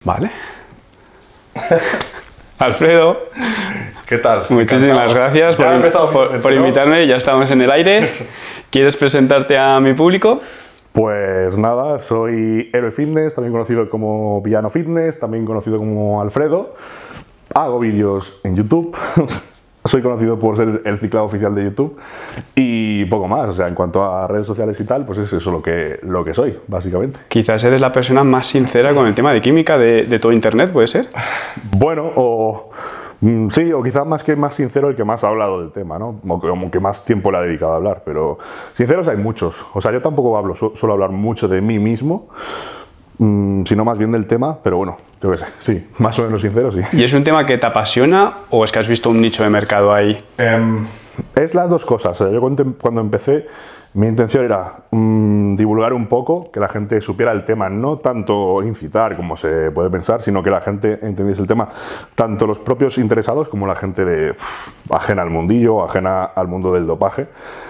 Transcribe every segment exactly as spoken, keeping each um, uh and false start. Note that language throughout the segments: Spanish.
Vale. Alfredo. ¿Qué tal? Muchísimas Encantado. gracias por, empezado, por, por invitarme, ya estamos en el aire. ¿Quieres presentarte a mi público? Pues nada, soy Héroe Fitness, también conocido como Villano Fitness, también conocido como Alfredo. Hago vídeos en YouTube. Soy conocido por ser el ciclado oficial de YouTube y poco más. O sea, en cuanto a redes sociales y tal, pues es eso lo que, lo que soy, básicamente. Quizás eres la persona más sincera con el tema de química de, de todo Internet, ¿puede ser? Bueno, o mm, sí, o quizás más que más sincero el que más ha hablado del tema, ¿no? O que, como que más tiempo le ha dedicado a hablar, pero sinceros hay muchos. O sea, yo tampoco hablo, su suelo hablar mucho de mí mismo, mm, sino más bien del tema, pero bueno, yo qué sé, sí, más o menos sincero, sí. ¿Y es un tema que te apasiona o es que has visto un nicho de mercado ahí? Um, es las dos cosas. Yo cuando, cuando empecé, mi intención era mmm, divulgar un poco, que la gente supiera el tema, no tanto incitar como se puede pensar, sino que la gente entendiese el tema, tanto los propios interesados como la gente de, uf, ajena al mundillo, ajena al mundo del dopaje.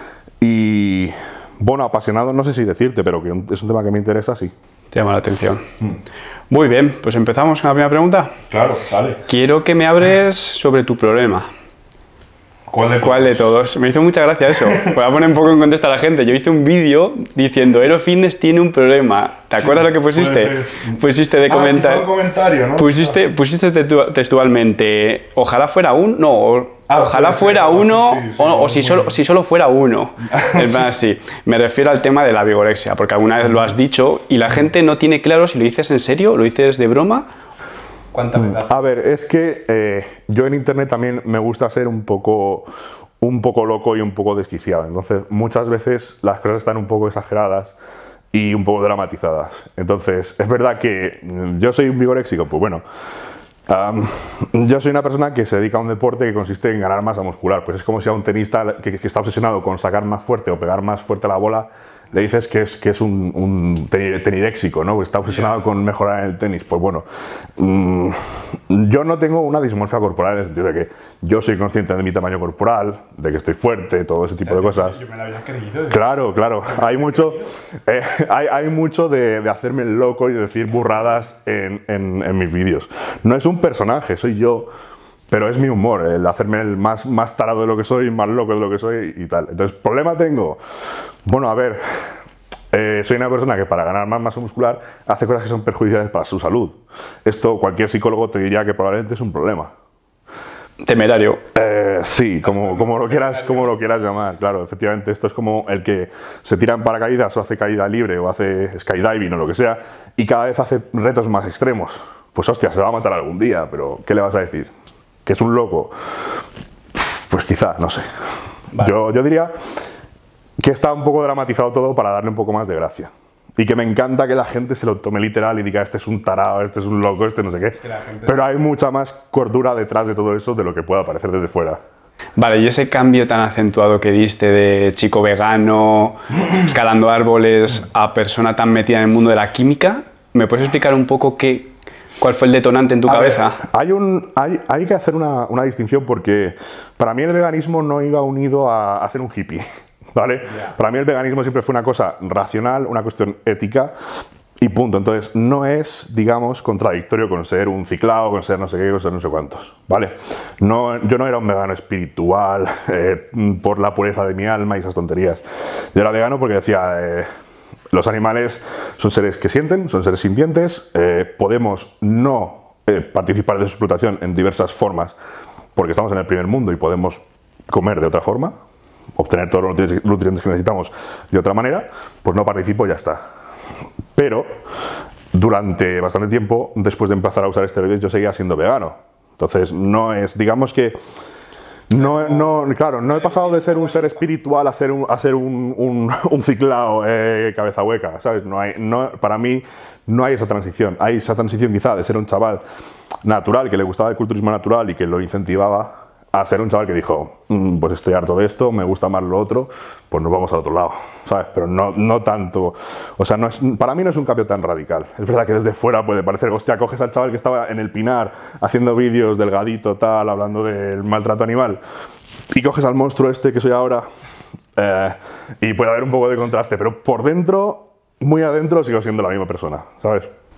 Y bueno, apasionado, no sé si decirte, pero que es un tema que me interesa, sí. Te llama la atención. Mm. Muy bien, pues empezamos con la primera pregunta. Claro, dale. Quiero que me hables sobre tu problema. ¿Cuál de, ¿Cuál de todos? Me hizo mucha gracia eso. Voy a poner un poco en contexto a la gente. Yo hice un vídeo diciendo Héroe Fitness tiene un problema. ¿Te acuerdas lo que pusiste? Pusiste de ah, comentar... un comentario, ¿no? Pusiste, pusiste textualmente, ojalá fuera un... No, ah, ojalá pues, fuera sí, uno, sí, sí, o, o si, solo, si solo fuera uno. Es más, sí. Me refiero al tema de la vigorexia, porque alguna vez lo has dicho y la gente no tiene claro si lo dices en serio, lo dices de broma. A ver, es que eh, yo en internet también me gusta ser un poco, un poco loco y un poco desquiciado. Entonces, muchas veces las cosas están un poco exageradas y un poco dramatizadas. Entonces, es verdad que yo soy un vigoréxico, pues bueno, um, yo soy una persona que se dedica a un deporte que consiste en ganar masa muscular. Pues es como si a un tenista que, que está obsesionado con sacar más fuerte o pegar más fuerte la bola, le dices que es, que es un, un teniréxico, ¿no? Está obsesionado con mejorar en el tenis. Pues bueno, mmm, yo no tengo una dismorfia corporal en el sentido de que yo soy consciente de mi tamaño corporal, de que estoy fuerte, todo ese tipo claro, de cosas. Yo me lo había creído. Claro, claro. Hay mucho, eh, hay, hay mucho de, de hacerme el loco y decir burradas en, en, en mis vídeos. No es un personaje, soy yo. Pero es mi humor, el hacerme el más, más tarado de lo que soy, más loco de lo que soy y tal. Entonces, ¿problema tengo? Bueno, a ver, eh, soy una persona que para ganar más masa muscular hace cosas que son perjudiciales para su salud. Esto cualquier psicólogo te diría que probablemente es un problema. Temerario. Eh, sí, como, como, lo quieras, como lo quieras llamar, claro, efectivamente. Esto es como el que se tira en paracaídas o hace caída libre o hace skydiving o lo que sea y cada vez hace retos más extremos. Pues hostia, se va a matar algún día, pero ¿qué le vas a decir? ¿Que es un loco? Pues quizás, no sé. Vale. Yo, yo diría que está un poco dramatizado todo para darle un poco más de gracia. Y que me encanta que la gente se lo tome literal y diga este es un tarado, este es un loco, este no sé qué. Es que la gente... Pero hay mucha más cordura detrás de todo eso de lo que pueda parecer desde fuera. Vale, y ese cambio tan acentuado que diste de chico vegano, escalando árboles, a persona tan metida en el mundo de la química, ¿me puedes explicar un poco qué... ¿Cuál fue el detonante en tu a cabeza? Ver, hay, un, hay, hay que hacer una, una distinción porque para mí el veganismo no iba unido a, a ser un hippie, ¿vale? Yeah. Para mí el veganismo siempre fue una cosa racional, una cuestión ética y punto. Entonces no es, digamos, contradictorio con ser un ciclado, con ser no sé qué, con ser no sé cuántos, ¿vale? No, yo no era un vegano espiritual eh, por la pureza de mi alma y esas tonterías. Yo era vegano porque decía... Eh, los animales son seres que sienten, son seres sintientes, eh, podemos no eh, participar de su explotación en diversas formas porque estamos en el primer mundo y podemos comer de otra forma, obtener todos los nutrientes que necesitamos de otra manera, pues no participo y ya está. Pero durante bastante tiempo, después de empezar a usar esteroides, yo seguía siendo vegano. Entonces no es, digamos que No, no, claro, no he pasado de ser un ser espiritual a ser un, a ser un, un, un ciclao eh, cabeza hueca, ¿sabes? No hay, no, para mí no hay esa transición. Hay esa transición quizá de ser un chaval natural, que le gustaba el culturismo natural y que lo incentivaba, a ser un chaval que dijo, mmm, pues estoy harto de esto, me gusta más lo otro, pues nos vamos al otro lado, ¿sabes? Pero no, no tanto, o sea, no es, para mí no es un cambio tan radical. Es verdad que desde fuera puede parecer, hostia, coges al chaval que estaba en el Pinar haciendo vídeos delgadito, tal, hablando del maltrato animal, y coges al monstruo este que soy ahora, eh, y puede haber un poco de contraste, pero por dentro, muy adentro, sigo siendo la misma persona, ¿sabes?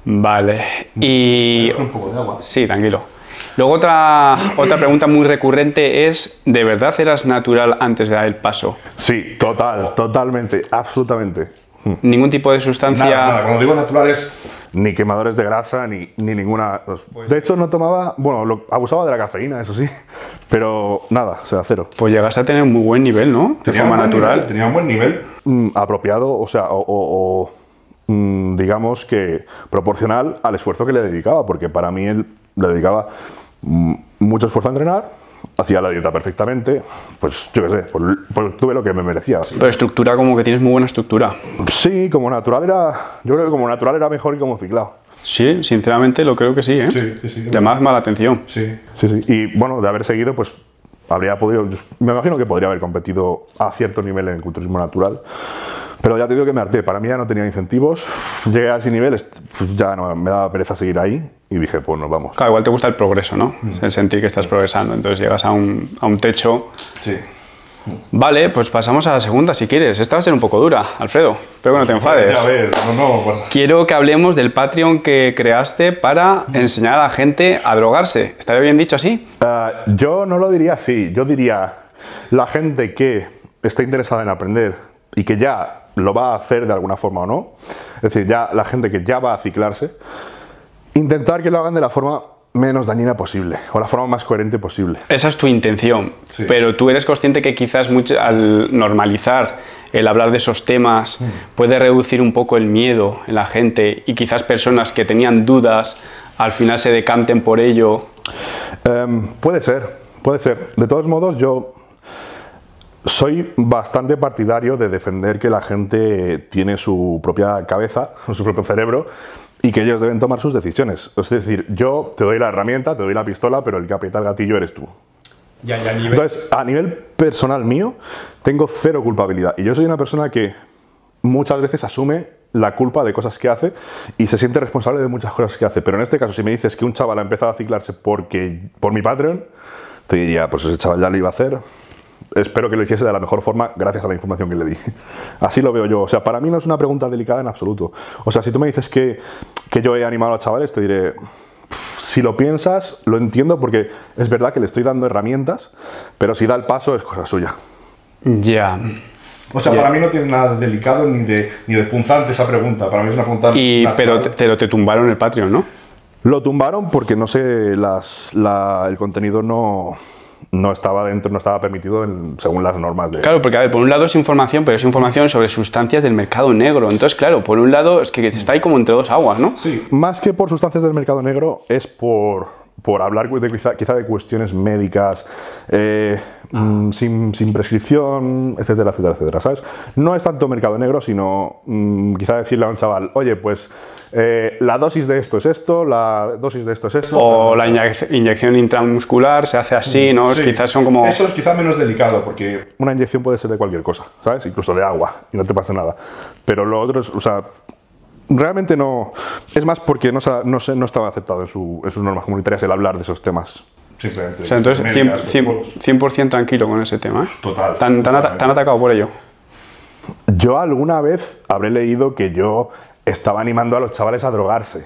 Vale. Y... Un poco de agua. Sí, tranquilo. Luego otra, otra pregunta muy recurrente es, ¿de verdad eras natural antes de dar el paso? Sí, total, totalmente, absolutamente. ¿Ningún tipo de sustancia? Nada, nada. Cuando digo naturales, ni quemadores de grasa, ni, ni ninguna... De hecho, no tomaba... Bueno, lo, abusaba de la cafeína, eso sí, pero nada, o sea, cero. Pues llegaste a tener muy buen nivel, ¿no? De Tenía forma un buen natural. nivel, tenía un buen nivel. Mm, apropiado, o sea, o, o, o mm, digamos que proporcional al esfuerzo que le dedicaba, porque para mí él le dedicaba mm, mucho esfuerzo a entrenar, hacía la dieta perfectamente, pues yo qué sé, pues, pues tuve lo que me merecía. ¿Sí? Pero estructura, como que tienes muy buena estructura. Sí, como natural era, yo creo que como natural era mejor que como ciclado. Sí, sinceramente lo creo que sí, ¿eh? Sí, sí, sí. Además, mala atención. Sí, sí, sí. Y bueno, de haber seguido, pues habría podido, me imagino que podría haber competido a cierto nivel en el culturismo natural. Pero ya te digo que me harté, para mí ya no tenía incentivos, llegué a ese nivel, pues ya no, me daba pereza seguir ahí y dije, pues nos vamos. Claro, igual te gusta el progreso, ¿no? Mm. El sentir que estás progresando, entonces llegas a un, a un techo. Sí. Vale, pues pasamos a la segunda si quieres. Esta va a ser un poco dura, Alfredo, espero que no te enfades. Ya ves, no, no, pues... Quiero que hablemos del Patreon que creaste para enseñar a la gente a drogarse. ¿Estaría bien dicho así? Uh, yo no lo diría así, yo diría la gente que esté interesada en aprender y que ya lo va a hacer de alguna forma o no, es decir, ya la gente que ya va a ciclarse, intentar que lo hagan de la forma menos dañina posible o la forma más coherente posible. Esa es tu intención, sí. Pero tú eres consciente que quizás mucho, al normalizar el hablar de esos temas mm. puede reducir un poco el miedo en la gente y quizás personas que tenían dudas al final se decanten por ello. Um, puede ser, puede ser. De todos modos, yo soy bastante partidario de defender que la gente tiene su propia cabeza, su propio cerebro, y que ellos deben tomar sus decisiones. Es decir, yo te doy la herramienta, te doy la pistola, pero el que aprieta el gatillo eres tú. Ya, ya, nivel... Entonces, a nivel personal mío, tengo cero culpabilidad. Y yo soy una persona que muchas veces asume la culpa de cosas que hace y se siente responsable de muchas cosas que hace. Pero en este caso, si me dices que un chaval ha empezado a ciclarse porque, por mi Patreon, te diría, pues ese chaval ya lo iba a hacer. Espero que lo hiciese de la mejor forma gracias a la información que le di. Así lo veo yo. O sea, para mí no es una pregunta delicada en absoluto. O sea, si tú me dices que, que yo he animado a los chavales, te diré, si lo piensas, lo entiendo porque es verdad que le estoy dando herramientas, pero si da el paso es cosa suya. Ya. Yeah. O sea, yeah. Para mí no tiene nada de delicado ni de, ni de punzante esa pregunta. Para mí es una pregunta y, pero te, te, te tumbaron el Patreon, ¿no? Lo tumbaron porque, no sé, las, la, el contenido no... no estaba dentro, no estaba permitido en, según las normas de... Claro, porque a ver, por un lado es información, pero es información sobre sustancias del mercado negro. Entonces, claro, por un lado es que está ahí como entre dos aguas, ¿no? Sí, más que por sustancias del mercado negro, es por, por hablar de, quizá, quizá de cuestiones médicas, eh, ah. mmm, sin, sin prescripción, etcétera, etcétera, etcétera, ¿sabes? No es tanto mercado negro, sino mmm, quizá decirle a un chaval, oye, pues... Eh, la dosis de esto es esto, la dosis de esto es esto. O la inyec inyección intramuscular se hace así, ¿no? Sí. Quizás son como... Eso es quizá menos delicado porque una inyección puede ser de cualquier cosa, ¿sabes? Incluso de agua y no te pasa nada. Pero lo otro es, o sea, realmente no... Es más porque no, no, no estaba aceptado en, su, en sus normas comunitarias el hablar de esos temas. Simplemente. O sea, entonces cien por cien tranquilo con ese tema, ¿eh? Total. ¿Tan, tan, at tan atacado por ello? Yo alguna vez habré leído que yo... estaba animando a los chavales a drogarse,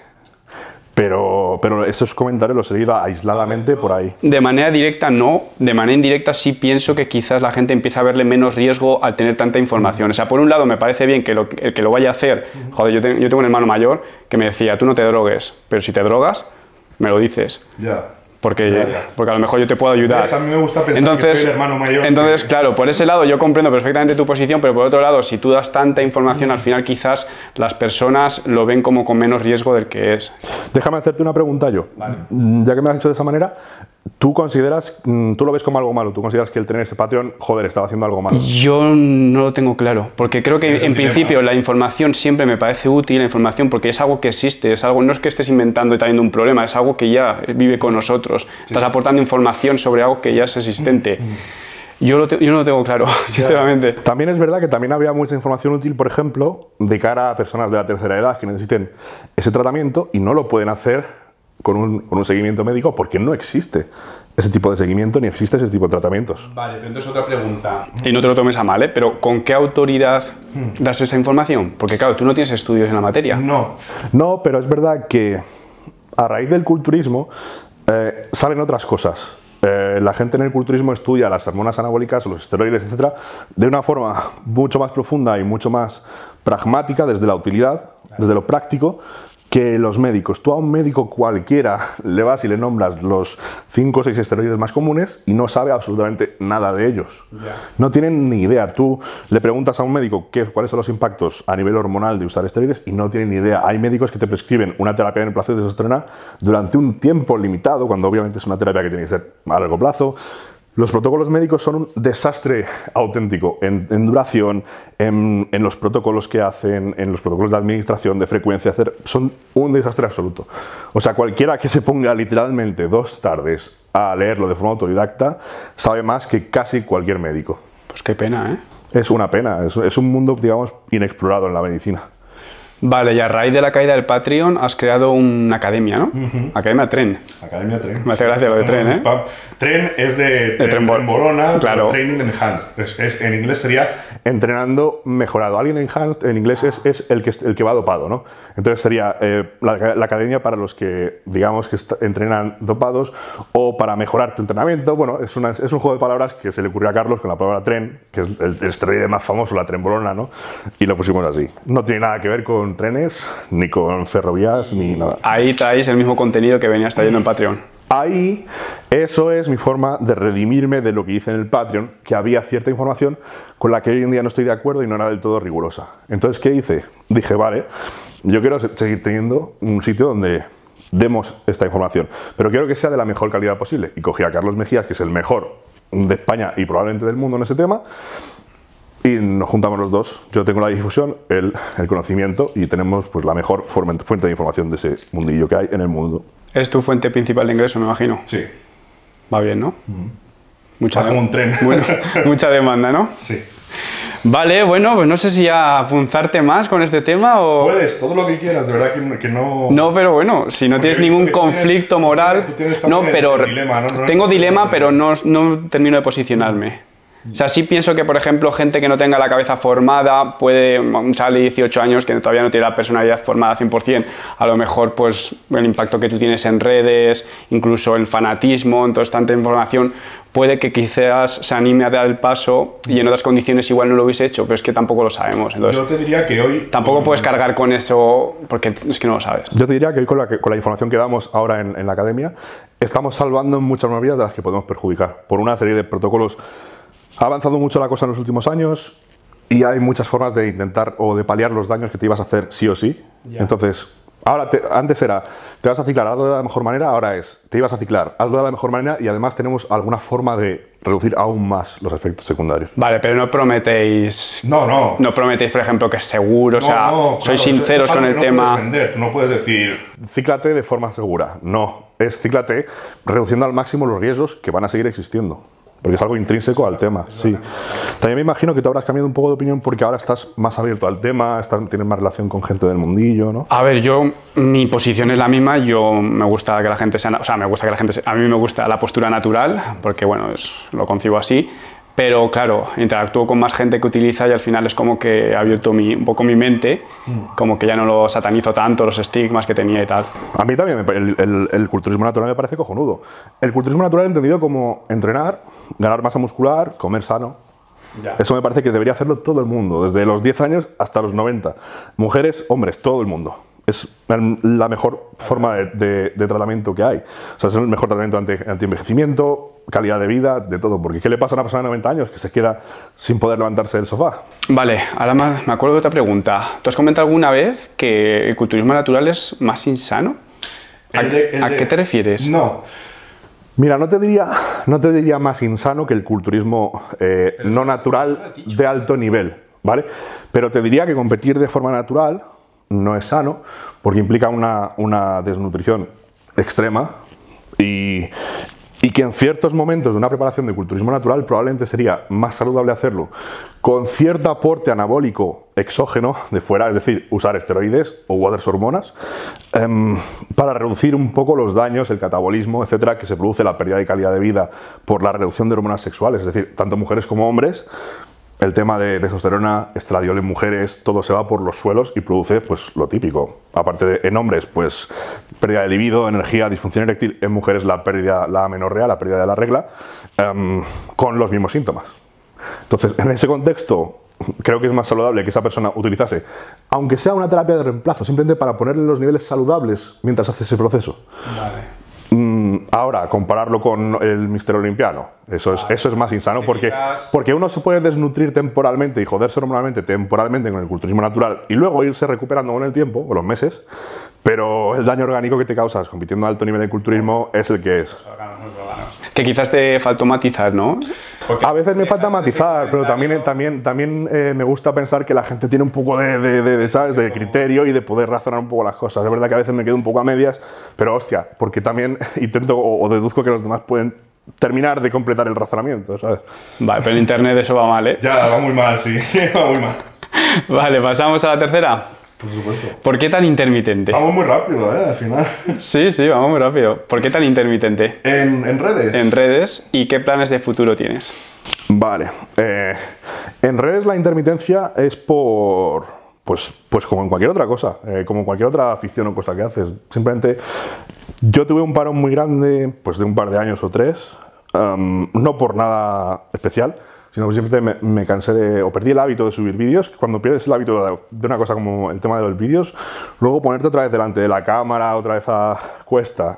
pero, pero esos comentarios los he leído aisladamente por ahí. De manera directa no, de manera indirecta sí pienso que quizás la gente empieza a verle menos riesgo al tener tanta información. O sea, por un lado me parece bien que lo, el que lo vaya a hacer, joder, yo, te, yo tengo un hermano mayor que me decía, tú no te drogues, pero si te drogas, me lo dices. Ya. Porque, ya, ya. porque a lo mejor yo te puedo ayudar. Pues a mí me gusta pensar entonces, que soy el hermano mayor. Entonces, que... claro, por ese lado yo comprendo perfectamente tu posición, pero por otro lado, si tú das tanta información, al final quizás las personas lo ven como con menos riesgo del que es. Déjame hacerte una pregunta yo. Vale. Ya que me has hecho de esa manera, ¿tú consideras, tú lo ves como algo malo? ¿Tú consideras que el tener ese Patreon, joder, estaba haciendo algo malo? Yo no lo tengo claro, porque creo que en principio dilema. La información siempre me parece útil, la información, porque es algo que existe, es algo, no es que estés inventando y trayendo un problema, es algo que ya vive con nosotros. Sí. Estás aportando información sobre algo que ya es existente. Mm. Yo, lo te, yo no lo tengo claro, sinceramente. También es verdad que también había mucha información útil, por ejemplo, de cara a personas de la tercera edad que necesiten ese tratamiento y no lo pueden hacer con un, con un seguimiento médico porque no existe ese tipo de seguimiento ni existe ese tipo de tratamientos. Vale, pero entonces otra pregunta. Y no te lo tomes a mal, ¿eh? Pero ¿con qué autoridad das esa información? Porque claro, tú no tienes estudios en la materia. No. No, pero es verdad que a raíz del culturismo eh, salen otras cosas. Eh, la gente en el culturismo estudia las hormonas anabólicas, los esteroides, etcétera, de una forma mucho más profunda y mucho más pragmática, desde la utilidad, desde lo práctico, que los médicos. Tú a un médico cualquiera le vas y le nombras los cinco o seis esteroides más comunes y no sabe absolutamente nada de ellos. Yeah. No tienen ni idea. Tú le preguntas a un médico qué, cuáles son los impactos a nivel hormonal de usar esteroides y no tienen ni idea. Hay médicos que te prescriben una terapia en placer de testosterona durante un tiempo limitado, cuando obviamente es una terapia que tiene que ser a largo plazo. Los protocolos médicos son un desastre auténtico en, en duración, en, en los protocolos que hacen, en los protocolos de administración, de frecuencia, hacer, son un desastre absoluto. O sea, cualquiera que se ponga literalmente dos tardes a leerlo de forma autodidacta sabe más que casi cualquier médico. Pues qué pena, ¿eh? Es una pena, es, es un mundo, digamos, inexplorado en la medicina. Vale, y a raíz de la caída del Patreon has creado una academia, ¿no? Uh-huh. Academia Tren. Academia Tren. Me hace gracia lo de Tren, ¿eh? Tren es de, de Trembolona, claro. Training Enhanced. Es, es, en inglés sería entrenando mejorado. Alguien enhanced en inglés es, es el, que, el que va dopado, ¿no? Entonces sería eh, la, la academia para los que, digamos, que entrenan dopados o para mejorar tu entrenamiento. Bueno, es, una, es un juego de palabras que se le ocurrió a Carlos con la palabra tren, que es el, el esteroide más famoso, la Trembolona, ¿no? Y lo pusimos así. No tiene nada que ver con trenes, ni con ferrovías, ni nada. Ahí traéis el mismo contenido que venías trayendo en Patreon. Ahí, eso es mi forma de redimirme de lo que hice en el Patreon, que había cierta información con la que hoy en día no estoy de acuerdo y no era del todo rigurosa. Entonces, ¿qué hice? Dije, vale, yo quiero seguir teniendo un sitio donde demos esta información, pero quiero que sea de la mejor calidad posible. Y cogí a Carlos Mejías, que es el mejor de España y probablemente del mundo en ese tema, y nos juntamos los dos. Yo tengo la difusión, él el conocimiento, y tenemos pues la mejor fuente de información de ese mundillo que hay en el mundo. ¿Es tu fuente principal de ingreso, me imagino? Sí. Va bien, ¿no? Uh-huh. Mucha, como un tren. Bueno, mucha demanda, ¿no? Sí. Vale, bueno, pues no sé si apunzarte más con este tema o... Puedes, todo lo que quieras, de verdad que, que no... No, pero bueno, si no Porque tienes ningún conflicto tienes, moral... tú tienes no, pero el dilema, ¿no? No tengo no dilema, no, pero no, no termino de posicionarme. O sea, sí pienso que, por ejemplo, gente que no tenga la cabeza formada, puede, un chaval de dieciocho años que todavía no tiene la personalidad formada cien por cien, a lo mejor pues el impacto que tú tienes en redes, incluso el fanatismo, entonces tanta información, puede que quizás se anime a dar el paso y en otras condiciones igual no lo hubiese hecho, pero es que tampoco lo sabemos. Entonces, yo te diría que hoy... Tampoco puedes cargar con eso porque es que no lo sabes. Yo te diría que hoy con la, con la información que damos ahora en, en la academia, estamos salvando muchas más vidas de las que podemos perjudicar por una serie de protocolos. Ha avanzado mucho la cosa en los últimos años y hay muchas formas de intentar o de paliar los daños que te ibas a hacer sí o sí. Yeah. Entonces, ahora te, antes era, te vas a ciclar, hazlo de la mejor manera, ahora es, te ibas a ciclar, hazlo de la mejor manera y además tenemos alguna forma de reducir aún más los efectos secundarios. Vale, pero no prometéis... No, no. No prometéis, por ejemplo, que es seguro, no, o sea, no, sois claro, sinceros es con el no tema... Puedes vender. Tú no puedes decir, cíclate de forma segura. No, es cíclate reduciendo al máximo los riesgos que van a seguir existiendo. Porque es algo intrínseco al tema, sí. También me imagino que tú habrás cambiado un poco de opinión porque ahora estás más abierto al tema, estás, tienes más relación con gente del mundillo, ¿no? A ver, yo, mi posición es la misma, yo me gusta que la gente sea, o sea, me gusta que la gente sea, a mí me gusta la postura natural, porque bueno, es, lo concibo así, pero claro, interactúo con más gente que utiliza y al final es como que he abierto mi, un poco mi mente, como que ya no lo satanizo tanto, los estigmas que tenía y tal. A mí también el, el, el culturismo natural me parece cojonudo. El culturismo natural entendido como entrenar, ganar masa muscular, comer sano. Ya. Eso me parece que debería hacerlo todo el mundo, desde los diez años hasta los noventa. Mujeres, hombres, todo el mundo. Es la mejor forma de, de, de tratamiento que hay. O sea, es el mejor tratamiento anti, anti-envejecimiento, calidad de vida, de todo. Porque ¿qué le pasa a una persona de noventa años que se queda sin poder levantarse del sofá? Vale, ahora más, me acuerdo de otra pregunta. ¿Tú has comentado alguna vez que el culturismo natural es más insano? ¿A, el de, el ¿a de... qué te refieres? No. Mira, no te diría, no te diría más insano que el culturismo eh, no natural de alto nivel, ¿vale? Pero te diría que competir de forma natural no es sano porque implica una, una desnutrición extrema y y que en ciertos momentos de una preparación de culturismo natural probablemente sería más saludable hacerlo con cierto aporte anabólico exógeno de fuera, es decir, usar esteroides u otras hormonas, um, para reducir un poco los daños, el catabolismo, etcétera, que se produce la pérdida de calidad de vida por la reducción de hormonas sexuales, es decir, tanto mujeres como hombres. El tema de testosterona, estradiol en mujeres, todo se va por los suelos y produce pues lo típico. Aparte de en hombres, pues pérdida de libido, energía, disfunción eréctil. En mujeres la pérdida, la amenorrea, la pérdida de la regla, um, con los mismos síntomas. Entonces, en ese contexto, creo que es más saludable que esa persona utilizase, aunque sea una terapia de reemplazo, simplemente para ponerle los niveles saludables mientras hace ese proceso. Vale. Ahora, compararlo con el Mister Olimpiano, eso es, eso es más insano, porque, porque uno se puede desnutrir temporalmente y joderse normalmente temporalmente con el culturismo natural y luego irse recuperando con el tiempo, con los meses, pero el daño orgánico que te causas compitiendo a alto nivel de culturismo es el que es. Que quizás te faltó matizar, ¿no? Porque a veces me falta matizar, pero también, también, también eh, me gusta pensar que la gente tiene un poco de, de, de, de, ¿sabes? de criterio y de poder razonar un poco las cosas. Es verdad que a veces me quedo un poco a medias, pero hostia, porque también intento o, o deduzco que los demás pueden terminar de completar el razonamiento, ¿sabes? Vale, pero en internet eso va mal, ¿eh? Ya, va muy mal, sí, va muy mal. Vale, pasamos a la tercera. Por supuesto. ¿Por qué tan intermitente? Vamos muy rápido, ¿eh? Al final. Sí, sí, vamos muy rápido. ¿Por qué tan intermitente? En, en redes. En redes. ¿Y qué planes de futuro tienes? Vale. Eh, en redes la intermitencia es por... Pues, pues como en cualquier otra cosa, eh, como en cualquier otra afición o cosa que haces. Simplemente yo tuve un parón muy grande, pues de un par de años o tres, um, no por nada especial, sino que simplemente me, me cansé de, o perdí el hábito de subir vídeos. Cuando pierdes el hábito de, de una cosa como el tema de los vídeos, luego ponerte otra vez delante de la cámara, otra vez a cuesta.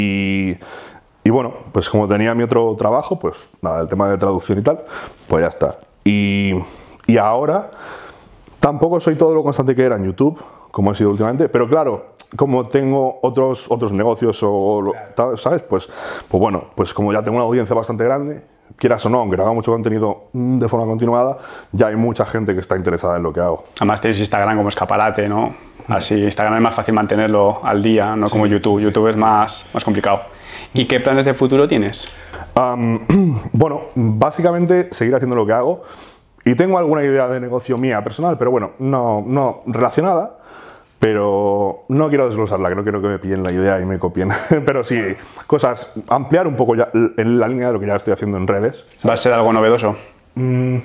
Y, y bueno, pues como tenía mi otro trabajo, pues nada, el tema de traducción y tal, pues ya está. Y, y ahora tampoco soy todo lo constante que era en YouTube, como he sido últimamente, pero claro, como tengo otros, otros negocios, o, ¿sabes? Pues, pues bueno, pues como ya tengo una audiencia bastante grande, quieras o no, aunque no haga mucho contenido de forma continuada, ya hay mucha gente que está interesada en lo que hago. Además tienes Instagram como escaparate, ¿no? Así, Instagram es más fácil mantenerlo al día, no sí, como YouTube. Sí, YouTube es más, más complicado. ¿Y qué planes de futuro tienes? Um, bueno, básicamente seguir haciendo lo que hago. Y tengo alguna idea de negocio mía personal, pero bueno, no, no relacionada. Pero no quiero desglosarla, que no quiero que me pillen la idea y me copien. Pero sí, cosas, ampliar un poco ya en la línea de lo que ya estoy haciendo en redes. ¿Va a ser algo novedoso? Mm,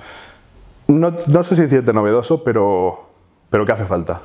no, no sé si decirte novedoso, pero, pero que hace falta.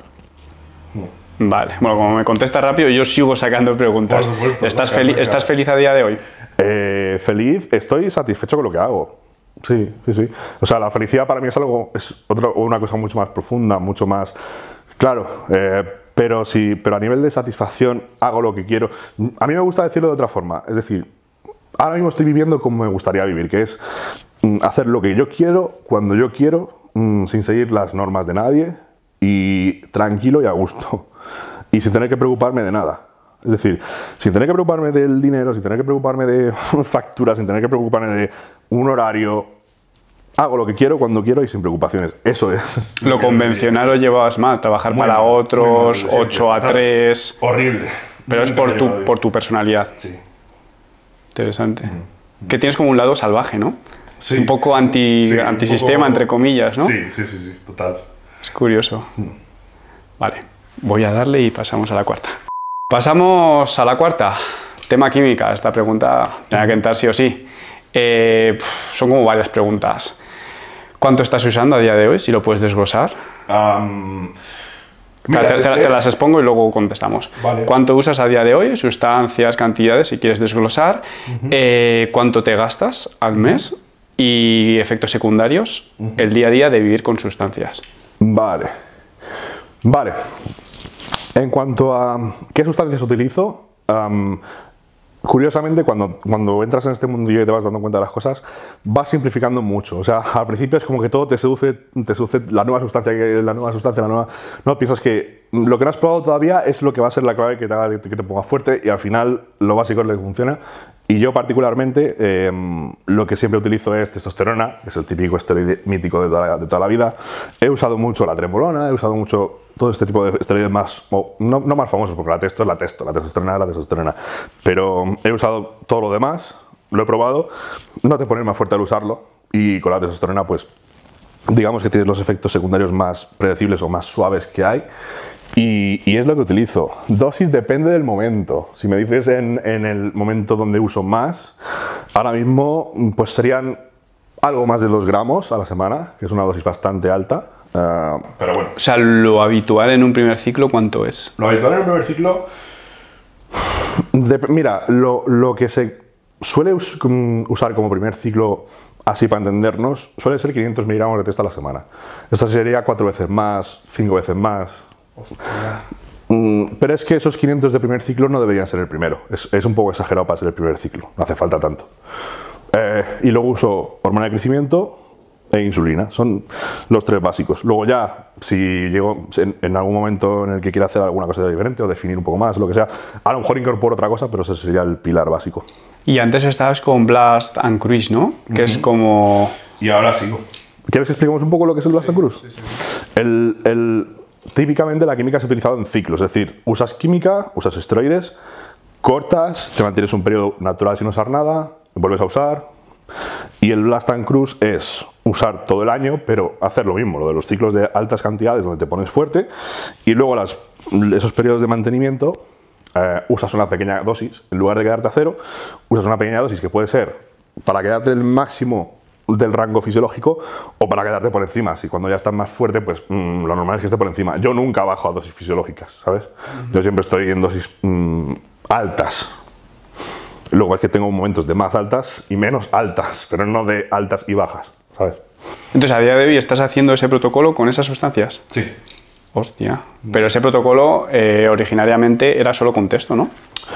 Vale, bueno, como me contestas rápido, yo sigo sacando preguntas. Por supuesto, ¿Estás, no, feliz, claro. ¿Estás feliz a día de hoy? Eh, feliz, estoy satisfecho con lo que hago. Sí, sí, sí. O sea, la felicidad para mí es algo, es otra, una cosa mucho más profunda, mucho más... Claro, eh, pero sí, pero a nivel de satisfacción hago lo que quiero. A mí me gusta decirlo de otra forma, es decir, ahora mismo estoy viviendo como me gustaría vivir, que es mm, hacer lo que yo quiero, cuando yo quiero, mm, sin seguir las normas de nadie y tranquilo y a gusto. Y sin tener que preocuparme de nada. Es decir, sin tener que preocuparme del dinero, sin tener que preocuparme de facturas, sin tener que preocuparme de un horario. Hago lo que quiero, cuando quiero y sin preocupaciones. Eso es. Lo convencional lo llevabas mal, trabajar muy para mal, otros, mal, ocho a tres. Horrible. Pero es por tu, por tu personalidad. Sí. Interesante. Mm. Que tienes como un lado salvaje, ¿no? Sí. Un poco anti, sí, antisistema, un poco... entre comillas, ¿no? Sí, sí, sí, sí, total. Es curioso. Mm. Vale, voy a darle y pasamos a la cuarta. Pasamos a la cuarta. Tema química. Esta pregunta tenía que entrar sí o sí. Eh, pff, son como varias preguntas. ¿Cuánto estás usando a día de hoy? Si lo puedes desglosar. Um, mira, te, te, te las expongo y luego contestamos. Vale. ¿Cuánto usas a día de hoy? Sustancias, cantidades, si quieres desglosar. Uh-huh. eh, ¿Cuánto te gastas al mes? Uh-huh. Y efectos secundarios, uh-huh. el día a día de vivir con sustancias. Vale. Vale. En cuanto a qué sustancias utilizo, um, curiosamente, cuando, cuando entras en este mundillo y te vas dando cuenta de las cosas, vas simplificando mucho. O sea, al principio es como que todo te seduce, te seduce la nueva sustancia, la nueva sustancia, la nueva... No, piensas que lo que no has probado todavía es lo que va a ser la clave que te, haga, que te ponga fuerte y al final lo básico es lo que funciona Y yo particularmente eh, lo que siempre utilizo es testosterona, que es el típico esteroide mítico de toda, la, de toda la vida. He usado mucho la trembolona, he usado mucho todo este tipo de esteroides más, o no, no más famosos, porque la testo es la testo, la testosterona es la testosterona. Pero he usado todo lo demás, lo he probado, no te pones más fuerte al usarlo, y con la testosterona pues digamos que tienes los efectos secundarios más predecibles o más suaves que hay. Y, y es lo que utilizo. Dosis depende del momento. Si me dices en, en el momento donde uso más, ahora mismo pues serían algo más de dos gramos a la semana, que es una dosis bastante alta. Uh, pero bueno. O sea, lo habitual en un primer ciclo, ¿cuánto es? Lo habitual en un primer ciclo... De, mira, lo, lo que se suele us, usar como primer ciclo, así para entendernos, suele ser quinientos miligramos de testo a la semana. Esto sería cuatro veces más, cinco veces más... Mm, pero es que esos quinientos de primer ciclo no deberían ser el primero. Es, es un poco exagerado para ser el primer ciclo. No hace falta tanto. Eh, y luego uso hormona de crecimiento e insulina. Son los tres básicos. Luego ya, si llego en, en algún momento en el que quiera hacer alguna cosa diferente o definir un poco más, lo que sea, a lo mejor incorporo otra cosa, pero ese sería el pilar básico. Y antes estabas con Blast and Cruise, ¿no? Que uh-huh. es como... Y ahora sigo. ¿Quieres que expliquemos un poco lo que es el Blast and Cruise? Sí, sí, sí. El... el Típicamente la química se ha utilizado en ciclos, es decir, usas química, usas esteroides, cortas, te mantienes un periodo natural sin usar nada, vuelves a usar. Y el Blast and Cruise es usar todo el año, pero hacer lo mismo, lo de los ciclos de altas cantidades donde te pones fuerte, y luego las, esos periodos de mantenimiento eh, usas una pequeña dosis, en lugar de quedarte a cero, usas una pequeña dosis que puede ser para quedarte el máximo del rango fisiológico o para quedarte por encima. Si cuando ya estás más fuerte, pues mmm, lo normal es que esté por encima. Yo nunca bajo a dosis fisiológicas, ¿sabes? Uh-huh. Yo siempre estoy en dosis mmm, altas. Luego es que tengo momentos de más altas y menos altas, pero no de altas y bajas, ¿sabes? Entonces, a día de hoy, ¿estás haciendo ese protocolo con esas sustancias? Sí. Hostia. Pero ese protocolo eh, originariamente era solo con testo, ¿no?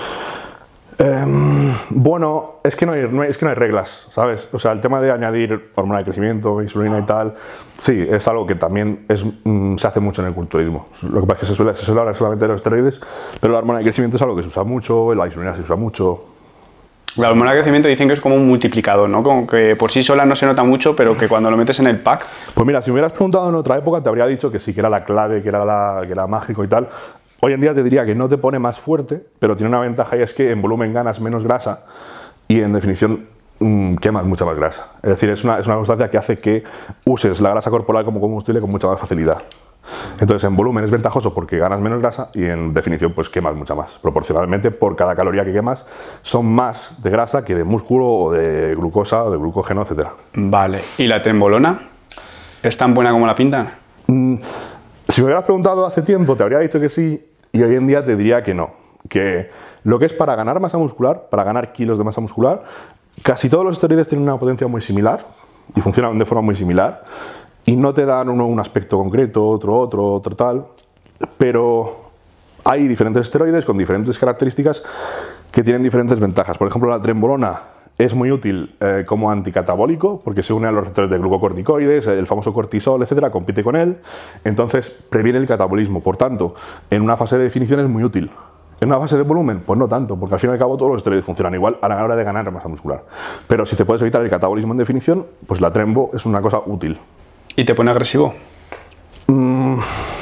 Um, bueno, es que, no hay, no hay, es que no hay reglas, ¿sabes? O sea, el tema de añadir hormona de crecimiento, insulina y tal, sí, es algo que también es, mm, se hace mucho en el culturismo. Lo que pasa es que se suele, se suele hablar solamente de los esteroides, pero la hormona de crecimiento es algo que se usa mucho, la insulina se usa mucho. La hormona de crecimiento dicen que es como un multiplicador, ¿no? Como que por sí sola no se nota mucho, pero que cuando lo metes en el pack... Pues mira, si me hubieras preguntado en otra época te habría dicho que sí, que era la clave, que era, la, que era mágico y tal. Hoy en día te diría que no te pone más fuerte, pero tiene una ventaja y es que en volumen ganas menos grasa y en definición mmm, quemas mucha más grasa. Es decir, es una, es una sustancia que hace que uses la grasa corporal como combustible con mucha más facilidad. Entonces en volumen es ventajoso porque ganas menos grasa y en definición pues quemas mucha más. Proporcionalmente por cada caloría que quemas son más de grasa que de músculo o de glucosa o de glucógeno, etcétera. Vale, ¿y la trembolona es tan buena como la pintan? Mm, si me hubieras preguntado hace tiempo te habría dicho que sí y hoy en día te diría que no. Que lo que es para ganar masa muscular, para ganar kilos de masa muscular, casi todos los esteroides tienen una potencia muy similar y funcionan de forma muy similar. Y no te dan uno un aspecto concreto, otro, otro, otro tal, pero hay diferentes esteroides con diferentes características que tienen diferentes ventajas. Por ejemplo, la trembolona es muy útil eh, como anticatabólico porque se une a los receptores de glucocorticoides, el famoso cortisol, etcétera, compite con él, entonces previene el catabolismo. Por tanto, en una fase de definición es muy útil. ¿En una fase de volumen? Pues no tanto, porque al fin y al cabo todos los esteroides funcionan igual a la hora de ganar masa muscular. Pero si te puedes evitar el catabolismo en definición, pues la trembo es una cosa útil. ¿Y te pone agresivo? Mm,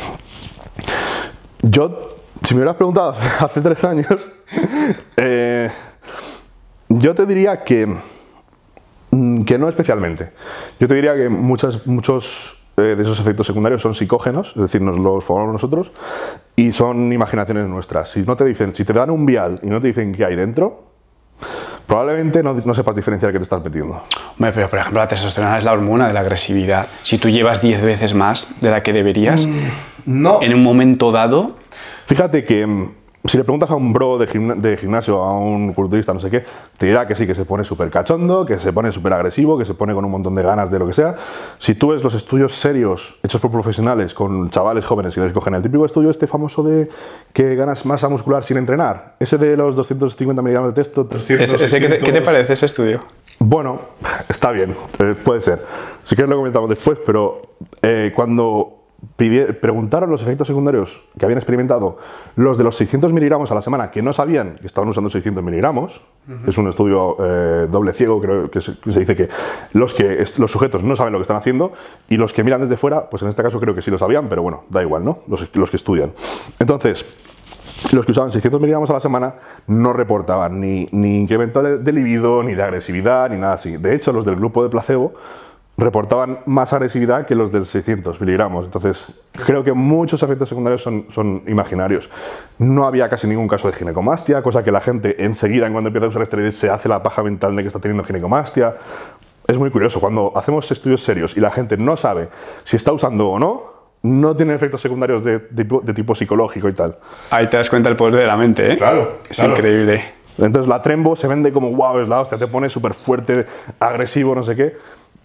yo, si me hubieras preguntado hace tres años, eh, yo te diría que, que no especialmente. Yo te diría que muchas, muchos eh, de esos efectos secundarios son psicógenos, es decir, nos los formamos nosotros, y son imaginaciones nuestras. Si, no te dicen, si te dan un vial y no te dicen qué hay dentro, probablemente no, no sepas diferenciar qué te estás metiendo. Hombre, pero por ejemplo la testosterona es la hormona de la agresividad. Si tú llevas diez veces más de la que deberías, mm, no. En un momento dado... Fíjate que si le preguntas a un bro de, gimna de gimnasio, a un culturista, no sé qué, te dirá que sí, que se pone súper cachondo, que se pone súper agresivo, que se pone con un montón de ganas de lo que sea. Si tú ves los estudios serios hechos por profesionales con chavales jóvenes y les cogen el típico estudio este famoso de que ganas masa muscular sin entrenar, ese de los doscientos cincuenta miligramos de testo... trescientos, ¿Ese, ese, ¿qué, te, ¿Qué te parece ese estudio? Bueno, está bien, eh, puede ser. Si quieres lo comentamos después, pero eh, cuando preguntaron los efectos secundarios que habían experimentado los de los seiscientos miligramos a la semana, que no sabían que estaban usando seiscientos miligramos. Uh-huh. Es un estudio eh, doble ciego, creo que se, que se dice que los, que los sujetos no saben lo que están haciendo y los que miran desde fuera, pues en este caso creo que sí lo sabían, pero bueno, da igual, ¿no? Los, los que estudian. Entonces, los que usaban seiscientos miligramos a la semana no reportaban ni, ni incremento de, de libido, ni de agresividad, ni nada así. De hecho, los del grupo de placebo reportaban más agresividad que los del seiscientos miligramos. Entonces, creo que muchos efectos secundarios son, son imaginarios. No había casi ningún caso de ginecomastia, cosa que la gente enseguida, cuando empieza a usar esteroides, se hace la paja mental de que está teniendo ginecomastia. Es muy curioso, cuando hacemos estudios serios y la gente no sabe si está usando o no, no tiene efectos secundarios de, de, de tipo psicológico y tal. Ahí te das cuenta el poder de la mente, ¿eh? Claro. Es claro. increíble. Entonces, la Trembo se vende como, wow, es la hostia, te pone súper fuerte, agresivo, no sé qué.